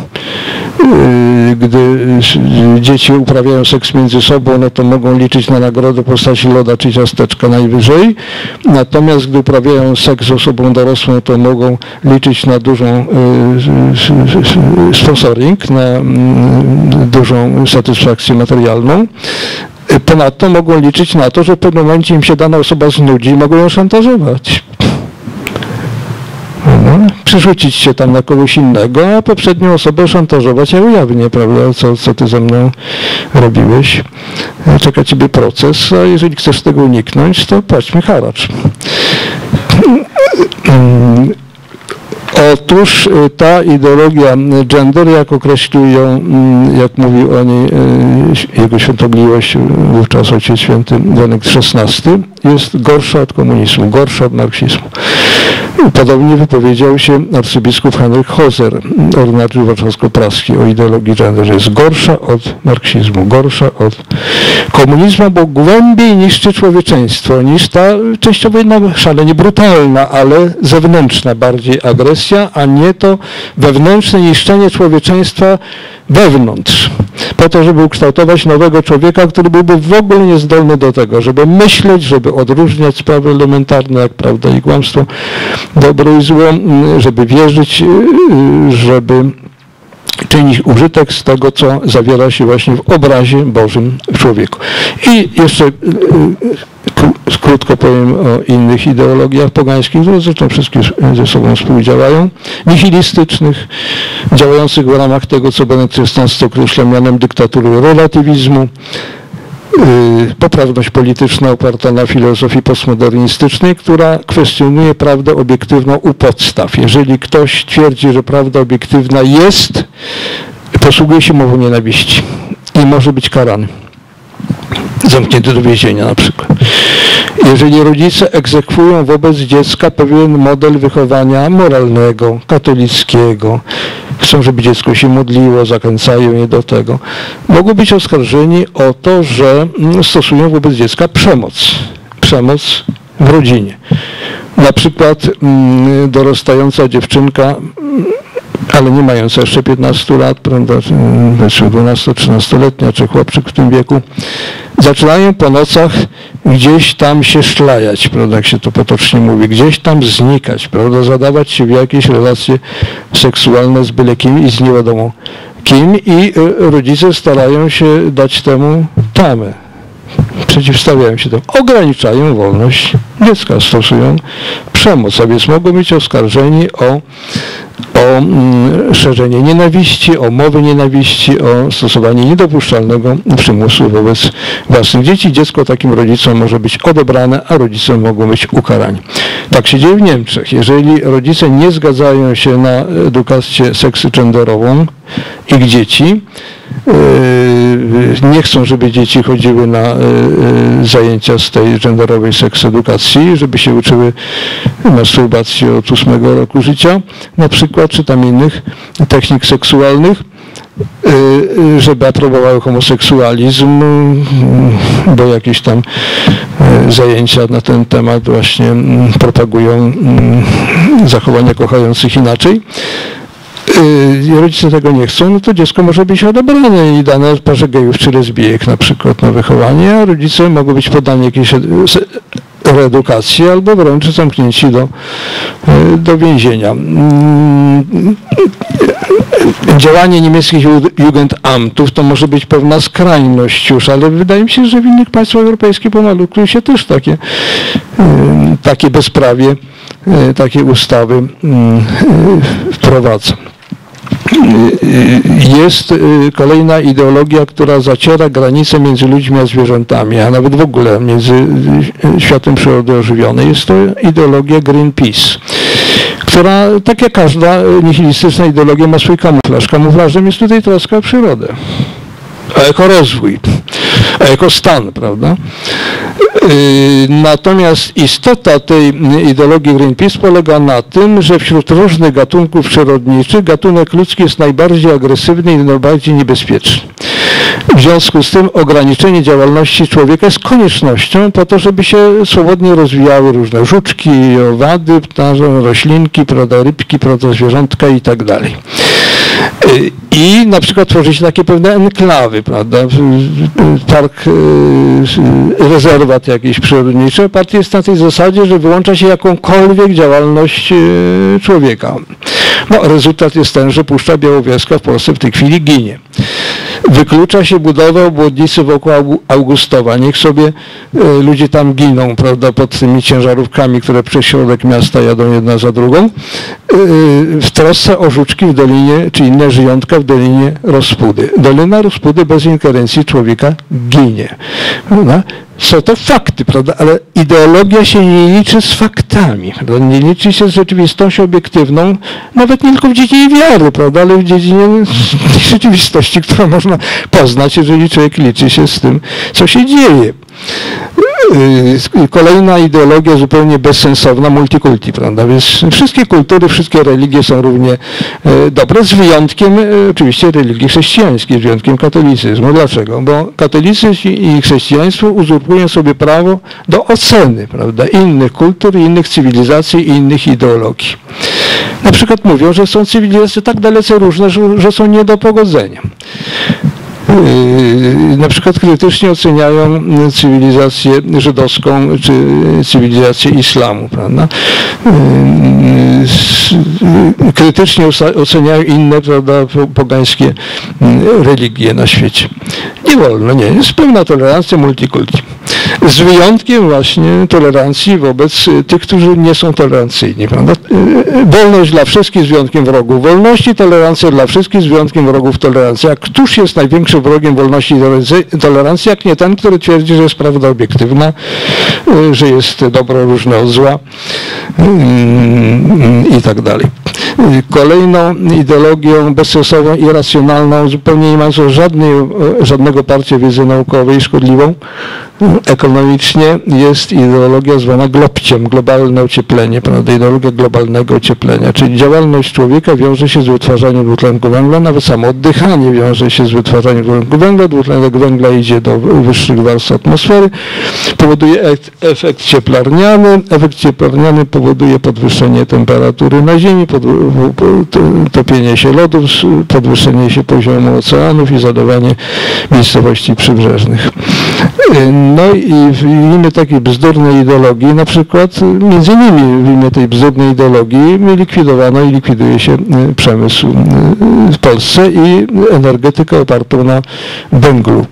Gdy dzieci uprawiają seks między sobą, no to mogą liczyć na nagrodę w postaci loda czy ciasteczka najwyżej. Natomiast gdy uprawiają seks z osobą dorosłą, to mogą liczyć na dużą sponsoring, na dużą satysfakcję materialną. Ponadto mogą liczyć na to, że w pewnym momencie im się dana osoba znudzi i mogą ją szantażować. No, przerzucić się tam na kogoś innego, a poprzednią osobę szantażować, a ujawnię, prawda, co, co ty ze mną robiłeś. Czeka ciebie proces, a jeżeli chcesz tego uniknąć, to płać mi haracz. Otóż ta ideologia gender, jak określił ją, jak mówił o niej jego świątobliwość, wówczas Ojciec Święty Benedykt szesnasty, jest gorsza od komunizmu, gorsza od marksizmu. Podobnie wypowiedział się arcybiskup Henryk Hoser, ordynariusz warszawsko-praski, o ideologii gender, że jest gorsza od marksizmu, gorsza od komunizmu, bo głębiej niszczy człowieczeństwo niż ta częściowo jednak szalenie brutalna, ale zewnętrzna bardziej agresja, a nie to wewnętrzne niszczenie człowieczeństwa wewnątrz, po to, żeby ukształtować nowego człowieka, który byłby w ogóle niezdolny do tego, żeby myśleć, żeby odróżniać sprawy elementarne, jak prawda i kłamstwo, dobro i zło, żeby wierzyć, żeby czynić użytek z tego, co zawiera się właśnie w obrazie Bożym w człowieku. I jeszcze krótko powiem o innych ideologiach pogańskich, które zresztą wszystkie ze sobą współdziałają, nihilistycznych, działających w ramach tego, co Benedykt szesnasty określa mianem dyktatury relatywizmu, poprawność polityczna oparta na filozofii postmodernistycznej, która kwestionuje prawdę obiektywną u podstaw. Jeżeli ktoś twierdzi, że prawda obiektywna jest, posługuje się mową nienawiści i może być karany. Zamknięty do więzienia na przykład. Jeżeli rodzice egzekwują wobec dziecka pewien model wychowania moralnego, katolickiego, chcą, żeby dziecko się modliło, zachęcają je do tego, mogą być oskarżeni o to, że stosują wobec dziecka przemoc. Przemoc w rodzinie. Na przykład dorastająca dziewczynka, ale nie mająca jeszcze piętnastu lat, prawda, dwunasto-trzynastoletnia, czy chłopczyk w tym wieku, zaczynają po nocach gdzieś tam się szlajać, prawda, jak się to potocznie mówi, gdzieś tam znikać, prawda, zadawać się w jakieś relacje seksualne z byle kim i z nie wiadomo kim i rodzice starają się dać temu tamę. Przeciwstawiają się temu, ograniczają wolność dziecka, stosują przemoc, a więc mogą być oskarżeni o, o mm, szerzenie nienawiści, o mowę nienawiści, o stosowanie niedopuszczalnego przymusu wobec własnych dzieci. Dziecko takim rodzicom może być odebrane, a rodzice mogą być ukarani. Tak się dzieje w Niemczech. Jeżeli rodzice nie zgadzają się na edukację seksy-genderową ich dzieci, nie chcą, żeby dzieci chodziły na zajęcia z tej genderowej seksedukacji, żeby się uczyły masturbacji od ósmego roku życia, na przykład, czy tam innych technik seksualnych, żeby aprobowały homoseksualizm, bo jakieś tam zajęcia na ten temat właśnie propagują zachowania kochających inaczej. Rodzice tego nie chcą, no to dziecko może być odebrane i dane parze gejów czy lesbijek na przykład na wychowanie, a rodzice mogą być poddani jakiejś reedukacji albo wręcz zamknięci do, do więzienia. Działanie niemieckich Jugendamtów to może być pewna skrajność już, ale wydaje mi się, że w innych państwach europejskich pomalutku się też takie, takie bezprawie, takie ustawy wprowadza. Jest kolejna ideologia, która zaciera granice między ludźmi a zwierzętami, a nawet w ogóle między światem przyrody ożywionej. Jest to ideologia Greenpeace, która, tak jak każda nihilistyczna ideologia, ma swój kamuflaż. Kamuflażem jest tutaj troska o przyrodę, o ekorozwój, o ekostan, prawda? Natomiast istota tej ideologii Greenpeace polega na tym, że wśród różnych gatunków przyrodniczych gatunek ludzki jest najbardziej agresywny i najbardziej niebezpieczny. W związku z tym ograniczenie działalności człowieka jest koniecznością po to, żeby się swobodnie rozwijały różne żuczki, owady, ptarze, roślinki, prawda, rybki, prawda, zwierzątka i tak dalej. I na przykład tworzyć takie pewne enklawy, prawda, park, rezerwat jakiś przyrodniczy, oparty jest na tej zasadzie, że wyłącza się jakąkolwiek działalność człowieka. No, rezultat jest ten, że Puszcza Białowieska w Polsce w tej chwili ginie. Wyklucza się budowę obwodnicy wokół Augustowa. Niech sobie ludzie tam giną, prawda, pod tymi ciężarówkami, które przez środek miasta jadą jedna za drugą, w trosce o żuczki w dolinie, czy inne żyjątka w dolinie Rospudy. Dolina Rospudy bez ingerencji człowieka ginie. Prawda? Są to fakty, prawda, ale ideologia się nie liczy z faktami, prawda? Nie liczy się z rzeczywistością obiektywną, nawet nie tylko w dziedzinie wiary, prawda, ale w dziedzinie rzeczywistości, którą można poznać, jeżeli człowiek liczy się z tym, co się dzieje. Kolejna ideologia zupełnie bezsensowna, multikulti, prawda, więc wszystkie kultury, wszystkie religie są równie dobre, z wyjątkiem oczywiście religii chrześcijańskiej, z wyjątkiem katolicyzmu. Dlaczego? Bo katolicyzm i chrześcijaństwo uzurpują sobie prawo do oceny, prawda, innych kultur, innych cywilizacji i innych ideologii. Na przykład mówią, że są cywilizacje tak dalece różne, że są nie do pogodzenia. Na przykład krytycznie oceniają cywilizację żydowską czy cywilizację islamu, prawda? Krytycznie oceniają inne, prawda, pogańskie religie na świecie. Nie wolno, nie. Jest pełna tolerancja multikulti. Z wyjątkiem właśnie tolerancji wobec tych, którzy nie są tolerancyjni. Prawda? Wolność dla wszystkich z wyjątkiem wrogów wolności, tolerancja dla wszystkich z wyjątkiem wrogów tolerancji. A któż jest największym wrogiem wolności i tolerancji, jak nie ten, który twierdzi, że jest prawda obiektywna, że jest dobro różne od zła i tak dalej. Kolejną ideologią bezsensową, irracjonalną, zupełnie nie mającą żadnej, żadnego parcia wiedzy naukowej, szkodliwą ekonomicznie, jest ideologia zwana globciem, globalne ocieplenie, prawda? Ideologia globalnego ocieplenia, czyli działalność człowieka wiąże się z wytwarzaniem dwutlenku węgla, nawet samo oddychanie wiąże się z wytwarzaniem dwutlenku węgla, dwutlenek węgla idzie do wyższych warstw atmosfery, powoduje efekt cieplarniany, efekt cieplarniany powoduje podwyższenie temperatury na Ziemi, pod, topienie się lodów, podwyższenie się poziomu oceanów i zalewanie miejscowości przybrzeżnych. No i w imię takiej bzdurnej ideologii, na przykład między innymi w imię tej bzdurnej ideologii likwidowano i likwiduje się przemysł w Polsce i energetykę opartą na węglu.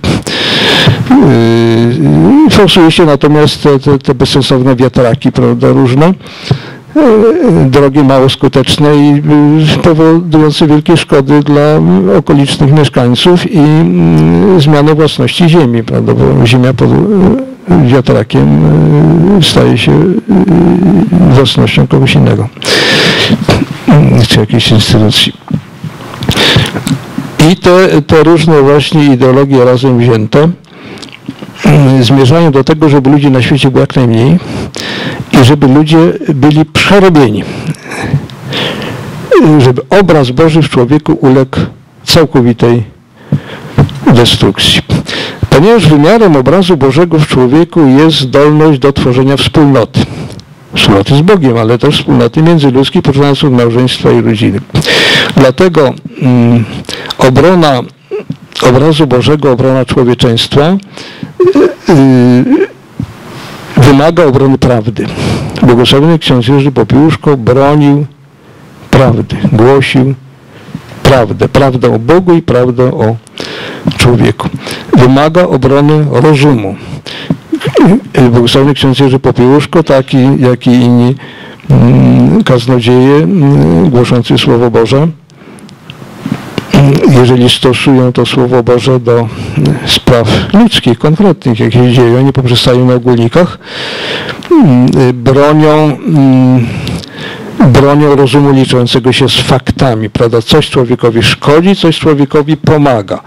Forsuje się natomiast te, te, te bezsensowne wiatraki, prawda, różne, drogie, mało skuteczne i powodujące wielkie szkody dla okolicznych mieszkańców i zmianę własności ziemi, prawda, bo ziemia pod wiatrakiem staje się własnością kogoś innego, czy jakiejś instytucji. I te, te różne właśnie ideologie razem wzięte zmierzają do tego, żeby ludzi na świecie było jak najmniej i żeby ludzie byli przerobieni, żeby obraz Boży w człowieku uległ całkowitej destrukcji. Ponieważ wymiarem obrazu Bożego w człowieku jest zdolność do tworzenia wspólnoty. Wspólnoty z Bogiem, ale też wspólnoty międzyludzkiej, poczynając od małżeństwa i rodziny. Dlatego mm, obrona obrazu Bożego, obrona człowieczeństwa yy, yy, wymaga obrony prawdy. Błogosławiony ksiądz Jerzy Popiełuszko bronił prawdy, głosił prawdę, prawdę o Bogu i prawdę o człowieku. Wymaga obrony rozumu. Błogosławiony ksiądz Jerzy Popiełuszko, taki jak i inni mm, kaznodzieje mm, głoszący Słowo Boże, jeżeli stosują to Słowo Boże do spraw ludzkich, konkretnych, jakie się dzieją, nie poprzestają na ogólnikach, bronią, bronią rozumu liczącego się z faktami, prawda? Coś człowiekowi szkodzi, coś człowiekowi pomaga.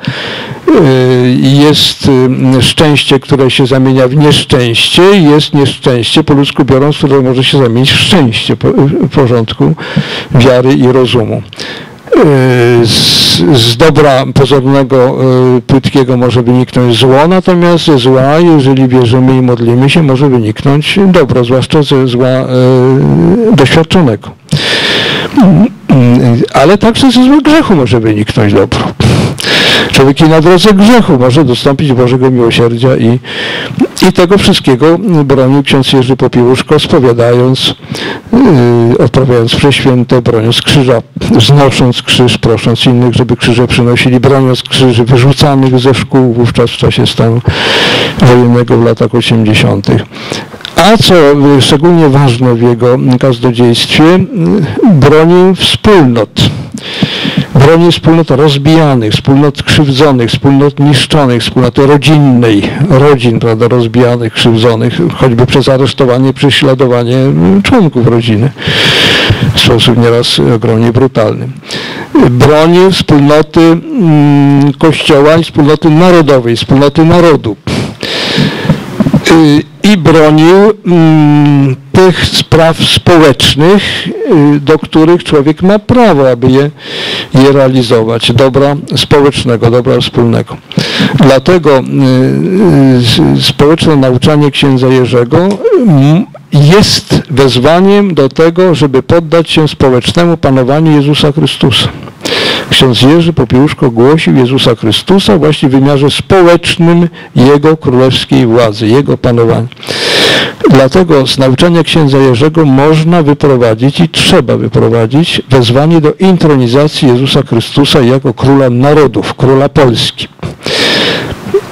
Jest szczęście, które się zamienia w nieszczęście, jest nieszczęście, po ludzku biorąc, które może się zamienić w szczęście w porządku wiary i rozumu. Z, z dobra pozornego, płytkiego może wyniknąć zło, natomiast ze zła, jeżeli wierzymy i modlimy się, może wyniknąć dobro, zwłaszcza ze zła e, doświadczonego. Ale także ze zła grzechu może wyniknąć dobro. Człowiek i na drodze grzechu może dostąpić Bożego miłosierdzia i, i tego wszystkiego bronił ksiądz Jerzy Popiełuszko, spowiadając, yy, odprawiając msze święte, broniąc krzyża, znosząc krzyż, prosząc innych, żeby krzyże przynosili, broniąc krzyży wyrzucanych ze szkół wówczas w czasie stanu wojennego w latach osiemdziesiątych. A co szczególnie ważne w jego kaznodziejstwie, bronił wspólnot. Broni wspólnot rozbijanych, wspólnot krzywdzonych, wspólnot niszczonych, wspólnoty rodzinnej, rodzin, prawda, rozbijanych, krzywdzonych, choćby przez aresztowanie, prześladowanie członków rodziny w sposób nieraz ogromnie brutalny. Broni wspólnoty mm, Kościoła i wspólnoty narodowej, wspólnoty narodu. I bronił mm, tych spraw społecznych, y, do których człowiek ma prawo, aby je, je realizować. Dobra społecznego, dobra wspólnego. Dlatego y, y, społeczne nauczanie księdza Jerzego y, jest wezwaniem do tego, żeby poddać się społecznemu panowaniu Jezusa Chrystusa. Ksiądz Jerzy Popiełuszko głosił Jezusa Chrystusa właśnie w wymiarze społecznym Jego królewskiej władzy, Jego panowania. Dlatego z nauczania księdza Jerzego można wyprowadzić i trzeba wyprowadzić wezwanie do intronizacji Jezusa Chrystusa jako króla narodów, króla Polski.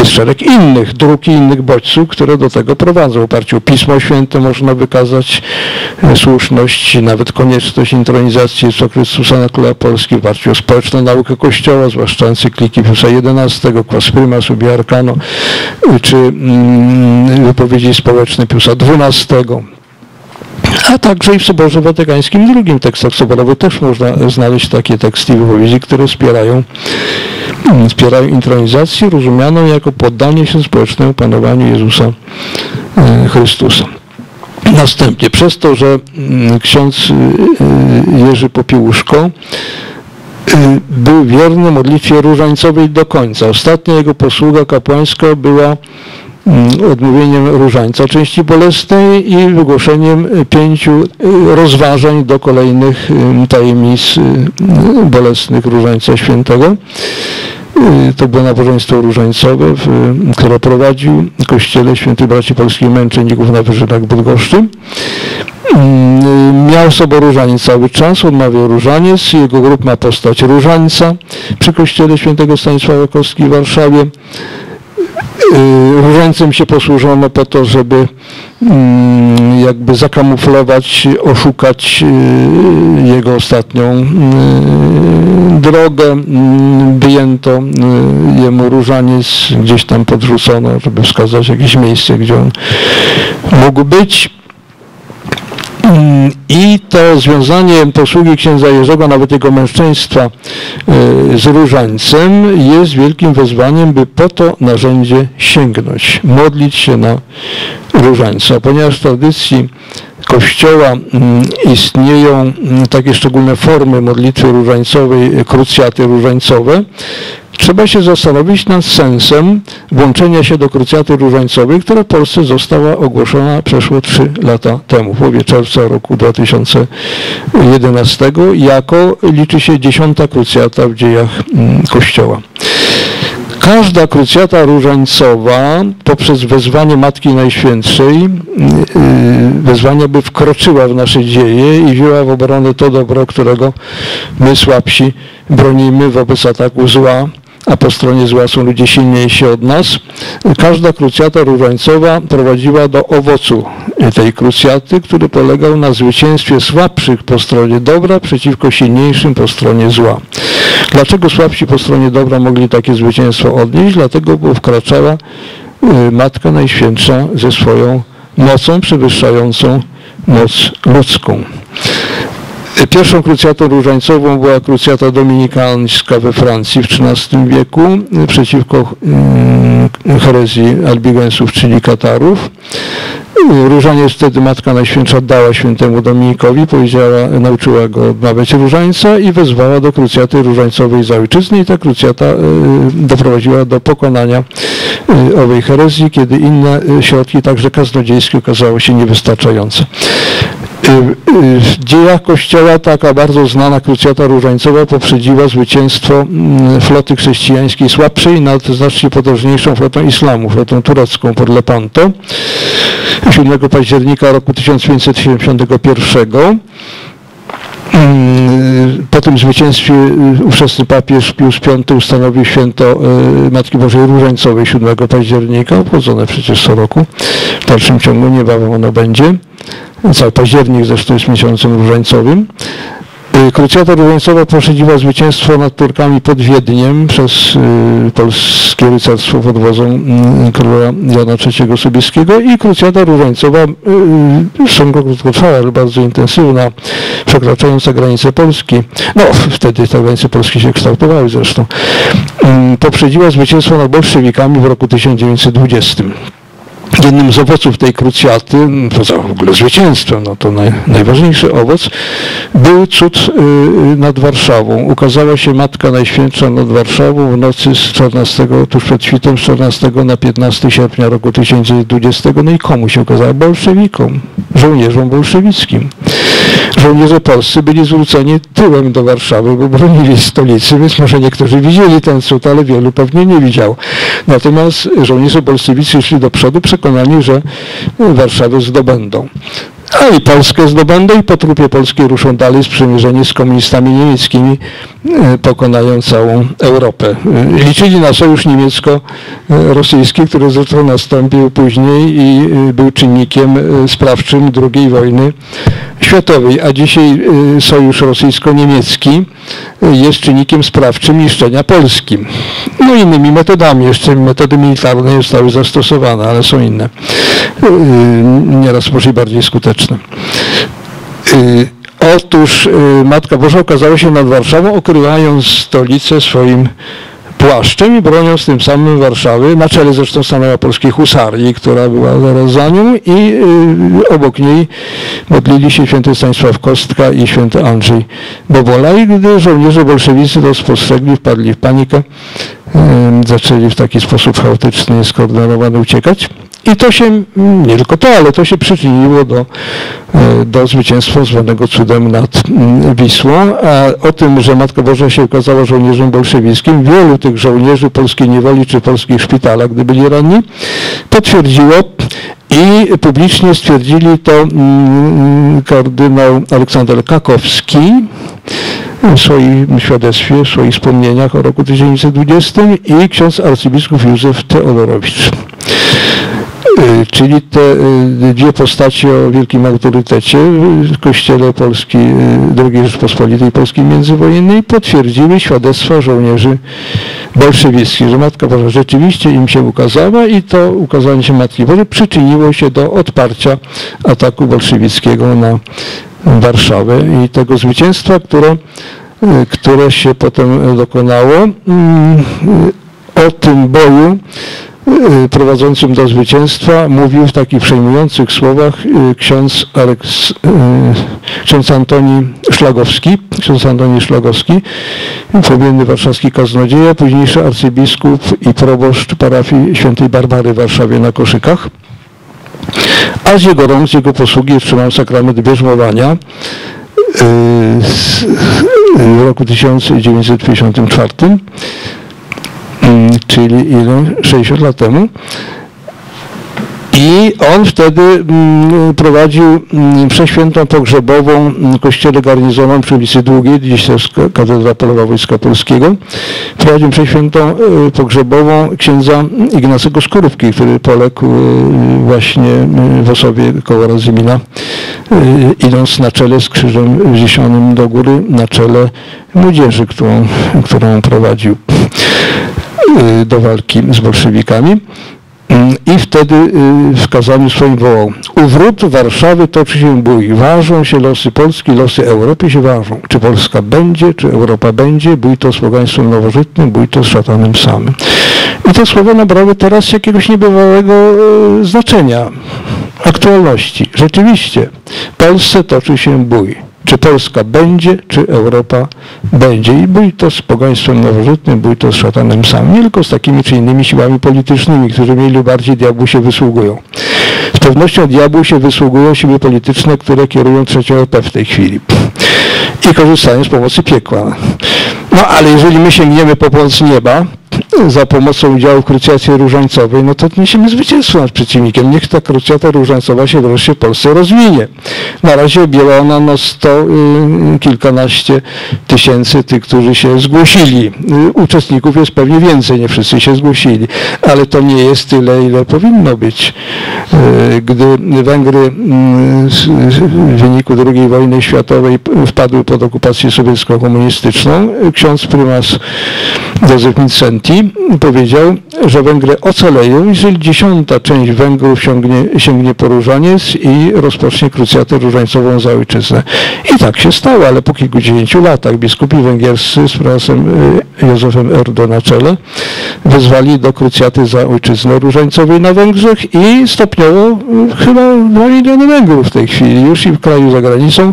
jest szereg innych dróg i innych bodźców, które do tego prowadzą. W oparciu o Pismo Święte można wykazać słuszność, nawet konieczność intronizacji Jezusa Chrystusa na króla Polski, w oparciu o społeczną naukę Kościoła, zwłaszcza encykliki Piusa jedenastego, Quas Primas Ubi Arcano, czy mm, wypowiedzi społeczne Piusa dwunastego. A także i w Soborze Watykańskim drugim, tekstach soborowych też można znaleźć takie teksty i wypowiedzi, które wspierają, wspierają intronizację rozumianą jako poddanie się społecznemu panowaniu Jezusa Chrystusa. Następnie, przez to, że ksiądz Jerzy Popiełuszko był wierny modlitwie różańcowej do końca. Ostatnia jego posługa kapłańska była odmówieniem różańca części bolesnej i wygłoszeniem pięciu rozważań do kolejnych tajemnic bolesnych Różańca Świętego. To było nabożeństwo różańcowe, które prowadził w Kościele Świętych Braci Polskich Męczenników na Wyżynach Bydgoszczy. Miał sobą różaniec cały czas, odmawiał różaniec, jego grób ma postać różańca przy Kościele Świętego Stanisława Kostki w Warszawie. Różańcem się posłużono po to, żeby jakby zakamuflować, oszukać jego ostatnią drogę. Wyjęto jemu różaniec, gdzieś tam podrzucono, żeby wskazać jakieś miejsce, gdzie on mógł być. I to związanie posługi księdza Jerzego, nawet jego męczeństwa z różańcem jest wielkim wezwaniem, by po to narzędzie sięgnąć, modlić się na różańca. Ponieważ w tradycji Kościoła istnieją takie szczególne formy modlitwy różańcowej, krucjaty różańcowe, trzeba się zastanowić nad sensem włączenia się do krucjaty różańcowej, która w Polsce została ogłoszona przeszło trzy lata temu, w połowie czerwca roku dwa tysiące jedenastego, jako liczy się dziesiąta krucjata w dziejach Kościoła. Każda krucjata różańcowa poprzez wezwanie Matki Najświętszej, wezwanie, by wkroczyła w nasze dzieje i wzięła w obronę to dobro, którego my słabsi bronimy wobec ataku zła, a po stronie zła są ludzie silniejsi od nas. Każda krucjata różańcowa prowadziła do owocu tej krucjaty, który polegał na zwycięstwie słabszych po stronie dobra przeciwko silniejszym po stronie zła. Dlaczego słabsi po stronie dobra mogli takie zwycięstwo odnieść? Dlatego, bo wkraczała Matka Najświętsza ze swoją mocą przewyższającą moc ludzką. Pierwszą krucjatą różańcową była krucjata dominikańska we Francji w trzynastym wieku przeciwko herezji albigensów, czyli Katarów. Różaniec wtedy Matka Najświętsza dała świętemu Dominikowi, powiedziała, nauczyła go odmawiać różańca i wezwała do krucjaty różańcowej za ojczyzny i ta krucjata doprowadziła do pokonania owej herezji, kiedy inne środki, także kaznodziejskie, okazały się niewystarczające. W dziejach Kościoła taka bardzo znana krucjata różańcowa poprzedziła zwycięstwo floty chrześcijańskiej słabszej nad znacznie potężniejszą flotą islamu, flotą turecką pod Lepanto siódmego października roku tysiąc pięćset siedemdziesiątego pierwszego. Po tym zwycięstwie ówczesny papież Pius Piąty ustanowił święto Matki Bożej Różańcowej siódmego października, obchodzone przecież co roku. W dalszym ciągu niebawem ono będzie. Cały październik zresztą jest miesiącem różańcowym. Krucjata różańcowa poprzedziła zwycięstwo nad Turkami pod Wiedniem przez polskie rycerstwo pod wodzą króla Jana trzeciego Sobieskiego i krucjata różańcowa, zresztą krótkotrwała, ale bardzo intensywna, przekraczająca granice Polski, no wtedy te granice Polski się kształtowały zresztą, poprzedziła zwycięstwo nad bolszewikami w roku tysiąc dziewięćset dwudziestym. Jednym z owoców tej krucjaty, poza w ogóle zwycięstwem, no to naj, najważniejszy owoc, był cud nad Warszawą. Ukazała się Matka Najświętsza nad Warszawą w nocy z czternastego, tuż przed świtem z czternastego na piętnastego sierpnia roku tysiąc dziewięćset dwudziestego. No i komu się ukazała? Bolszewikom, żołnierzom bolszewickim. Żołnierze polscy byli zwróceni tyłem do Warszawy, bo bronili stolicy, więc może niektórzy widzieli ten cud, ale wielu pewnie nie widział. Natomiast żołnierze bolszewicy szli do przodu przekonani, że Warszawę zdobędą. A i Polskę zdobędą i po trupie polskiej ruszą dalej sprzymierzenie z komunistami niemieckimi, pokonają całą Europę. Liczyli na sojusz niemiecko-rosyjski, który zresztą nastąpił później i był czynnikiem sprawczym drugiej wojny światowej, a dzisiaj sojusz rosyjsko-niemiecki jest czynnikiem sprawczym niszczenia Polski. No innymi metodami, jeszcze metody militarne zostały zastosowane, ale są inne. Nieraz może i bardziej skuteczne. Otóż Matka Boża okazała się nad Warszawą, okrywając stolicę swoim płaszczem i broniąc tym samym Warszawy. Na czele zresztą stanęła polskiej husarii, która była zaraz za nią i obok niej modlili się święty Stanisław Kostka i święty Andrzej Bobola. I gdy żołnierze bolszewicy to spostrzegli, wpadli w panikę, zaczęli w taki sposób chaotyczny, skoordynowany uciekać. I to się, nie tylko to, ale to się przyczyniło do, do zwycięstwa zwanego cudem nad Wisłą. A o tym, że Matka Boża się okazała żołnierzem bolszewickim, wielu tych żołnierzy polskiej niewoli czy polskich szpitalach, gdy byli ranni, potwierdziło i publicznie stwierdzili to kardynał Aleksander Kakowski w swoim świadectwie, w swoich wspomnieniach o roku tysiąc dziewięćset dwudziestym i ksiądz arcybiskup Józef Teodorowicz. Czyli te dwie postacie o wielkim autorytecie w Kościele Polski, drugiej Rzeczpospolitej Polskiej międzywojennej potwierdziły świadectwa żołnierzy bolszewickich, że Matka Boża rzeczywiście im się ukazała i to ukazanie się Matki Bożej przyczyniło się do odparcia ataku bolszewickiego na Warszawę i tego zwycięstwa, które, które się potem dokonało. O tym boju prowadzącym do zwycięstwa mówił w takich przejmujących słowach ksiądz, Aleks, ksiądz Antoni Szlagowski, ksiądz Antoni Szlagowski, płomienny warszawski kaznodzieja, późniejszy arcybiskup i proboszcz parafii świętej Barbary w Warszawie na Koszykach. A z jego rąk, z jego posługi otrzymał sakrament bierzmowania w roku tysiąc dziewięćset pięćdziesiątym czwartym. Czyli ile? sześćdziesiąt lat temu. I on wtedy prowadził przeświętą pogrzebową w kościele garnizonem przy ulicy Długiej, dziś to jest katedra polowa Wojska Polskiego. Prowadził przeświętą pogrzebową księdza Ignacego Szkurówki, który poległ właśnie w osobie koło Radzymina, idąc na czele z krzyżem wzniesionym do góry, na czele młodzieży, którą, którą prowadził do walki z bolszewikami. I wtedy w kazaniu swoim wołał: u wrót Warszawy toczy się bój, ważą się losy Polski, losy Europy się ważą. Czy Polska będzie, czy Europa będzie, bój to z pogaństwem nowożytnym, bój to z szatanem samym. I te słowa nabrały teraz jakiegoś niebywałego znaczenia, aktualności. Rzeczywiście, w Polsce toczy się bój. Czy Polska będzie, czy Europa będzie. I bój to z pogaństwem nowożytnym, bój to z szatanem samym. Nie tylko z takimi czy innymi siłami politycznymi, które mniej bardziej diabłu się wysługują. Z pewnością diabłu się wysługują siły polityczne, które kierują trzecią R P w tej chwili. I korzystają z pomocy piekła. No ale jeżeli my sięgniemy po pomoc nieba, za pomocą udziału w krucjacie różańcowej, no to odniesiemy zwycięstwo nad przeciwnikiem. Niech ta krucjata różańcowa się wreszcie w Polsce rozwinie. Na razie objęła ona no sto y, kilkanaście tysięcy tych, którzy się zgłosili. Y, uczestników jest pewnie więcej, nie wszyscy się zgłosili, ale to nie jest tyle, ile powinno być. Y, gdy Węgry y, w wyniku drugiej wojny światowej wpadły pod okupację sowiecko-komunistyczną, ksiądz prymas Józef Mincenti powiedział, że Węgry ocaleją, jeżeli dziesiąta część Węgrów sięgnie, sięgnie po różaniec i rozpocznie krucjatę różańcową za ojczyznę. I tak się stało, ale po kilkudziesięciu latach biskupi węgierscy z prasem Józefem Erdo na czele wezwali do krucjaty za ojczyznę różańcowej na Węgrzech i stopniowo chyba dwa miliony Węgrów w tej chwili już i w kraju za granicą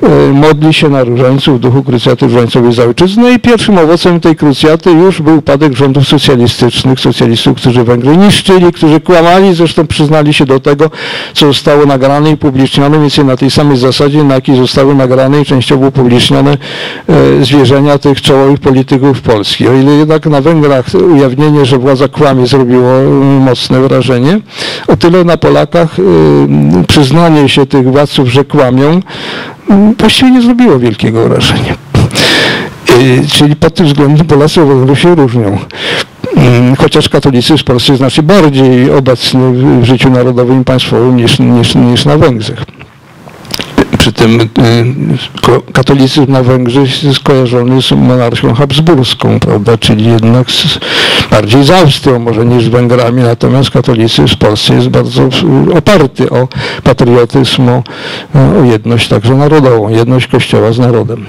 modli się na różańcu w duchu krucjaty różańcowej za ojczyznę i pierwszym owocem tej krucjaty już był upadek rządów socjalistycznych, socjalistów, którzy Węgry niszczyli, którzy kłamali, zresztą przyznali się do tego, co zostało nagrane i upublicznione, więc na tej samej zasadzie, na jakiej zostały nagrane i częściowo upublicznione zwierzenia tych czołowych polityków Polski. O ile jednak na Węgrach ujawnienie, że władza kłamie, zrobiło mocne wrażenie, o tyle na Polakach przyznanie się tych władców, że kłamią, właściwie nie zrobiło wielkiego wrażenia. Czyli pod tym względem Polacy od Węgrów się różnią. Chociaż katolicyzm w Polsce jest znacznie bardziej obecny w życiu narodowym i państwowym niż, niż, niż na Węgrzech. Przy tym katolicyzm na Węgrzech jest skojarzony z monarchią habsburską, prawda, czyli jednak z, bardziej z Austrią może niż z Węgrami, natomiast katolicyzm w Polsce jest bardzo oparty o patriotyzm, o, o jedność także narodową, jedność Kościoła z narodem.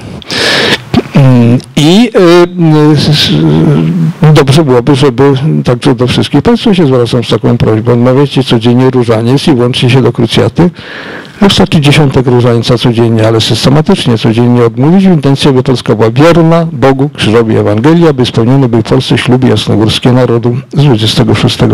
I y, dobrze byłoby, żeby także do wszystkich państwa się zwracam z taką prośbą, odmawiajcie codziennie różaniec i łączcie się do krucjaty. Wystarczy dziesiątek różańca codziennie, ale systematycznie codziennie odmówić w intencji, aby Polska była wierna Bogu, krzyżowi Ewangelii, aby spełniony był w Polsce śluby jasnogórskie narodu z dwudziestego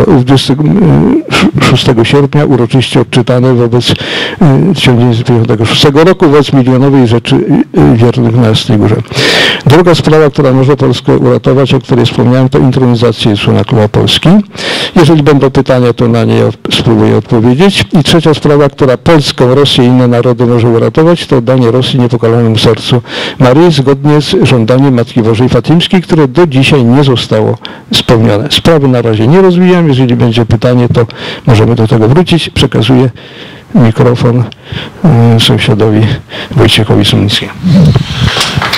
szóstego sierpnia, uroczyście odczytane wobec tysiąc dziewięćset pięćdziesiątego szóstego roku wobec milionowej rzeczy wiernych na Jasnej Górze. Druga sprawa, która może Polskę uratować, o której wspomniałem, to intronizacja Jezusa Króla Polski. Jeżeli będą pytania, to na nie spróbuję odpowiedzieć. I trzecia sprawa, która Polskę, Rosję i inne narody może uratować, to oddanie Rosji niepokalanemu sercu Maryi zgodnie z żądaniem Matki Bożej Fatymskiej, które do dzisiaj nie zostało spełnione. Sprawy na razie nie rozwijam. Jeżeli będzie pytanie, to możemy do tego wrócić. Przekazuję mikrofon sąsiadowi Wojciechowi Sumnickiemu.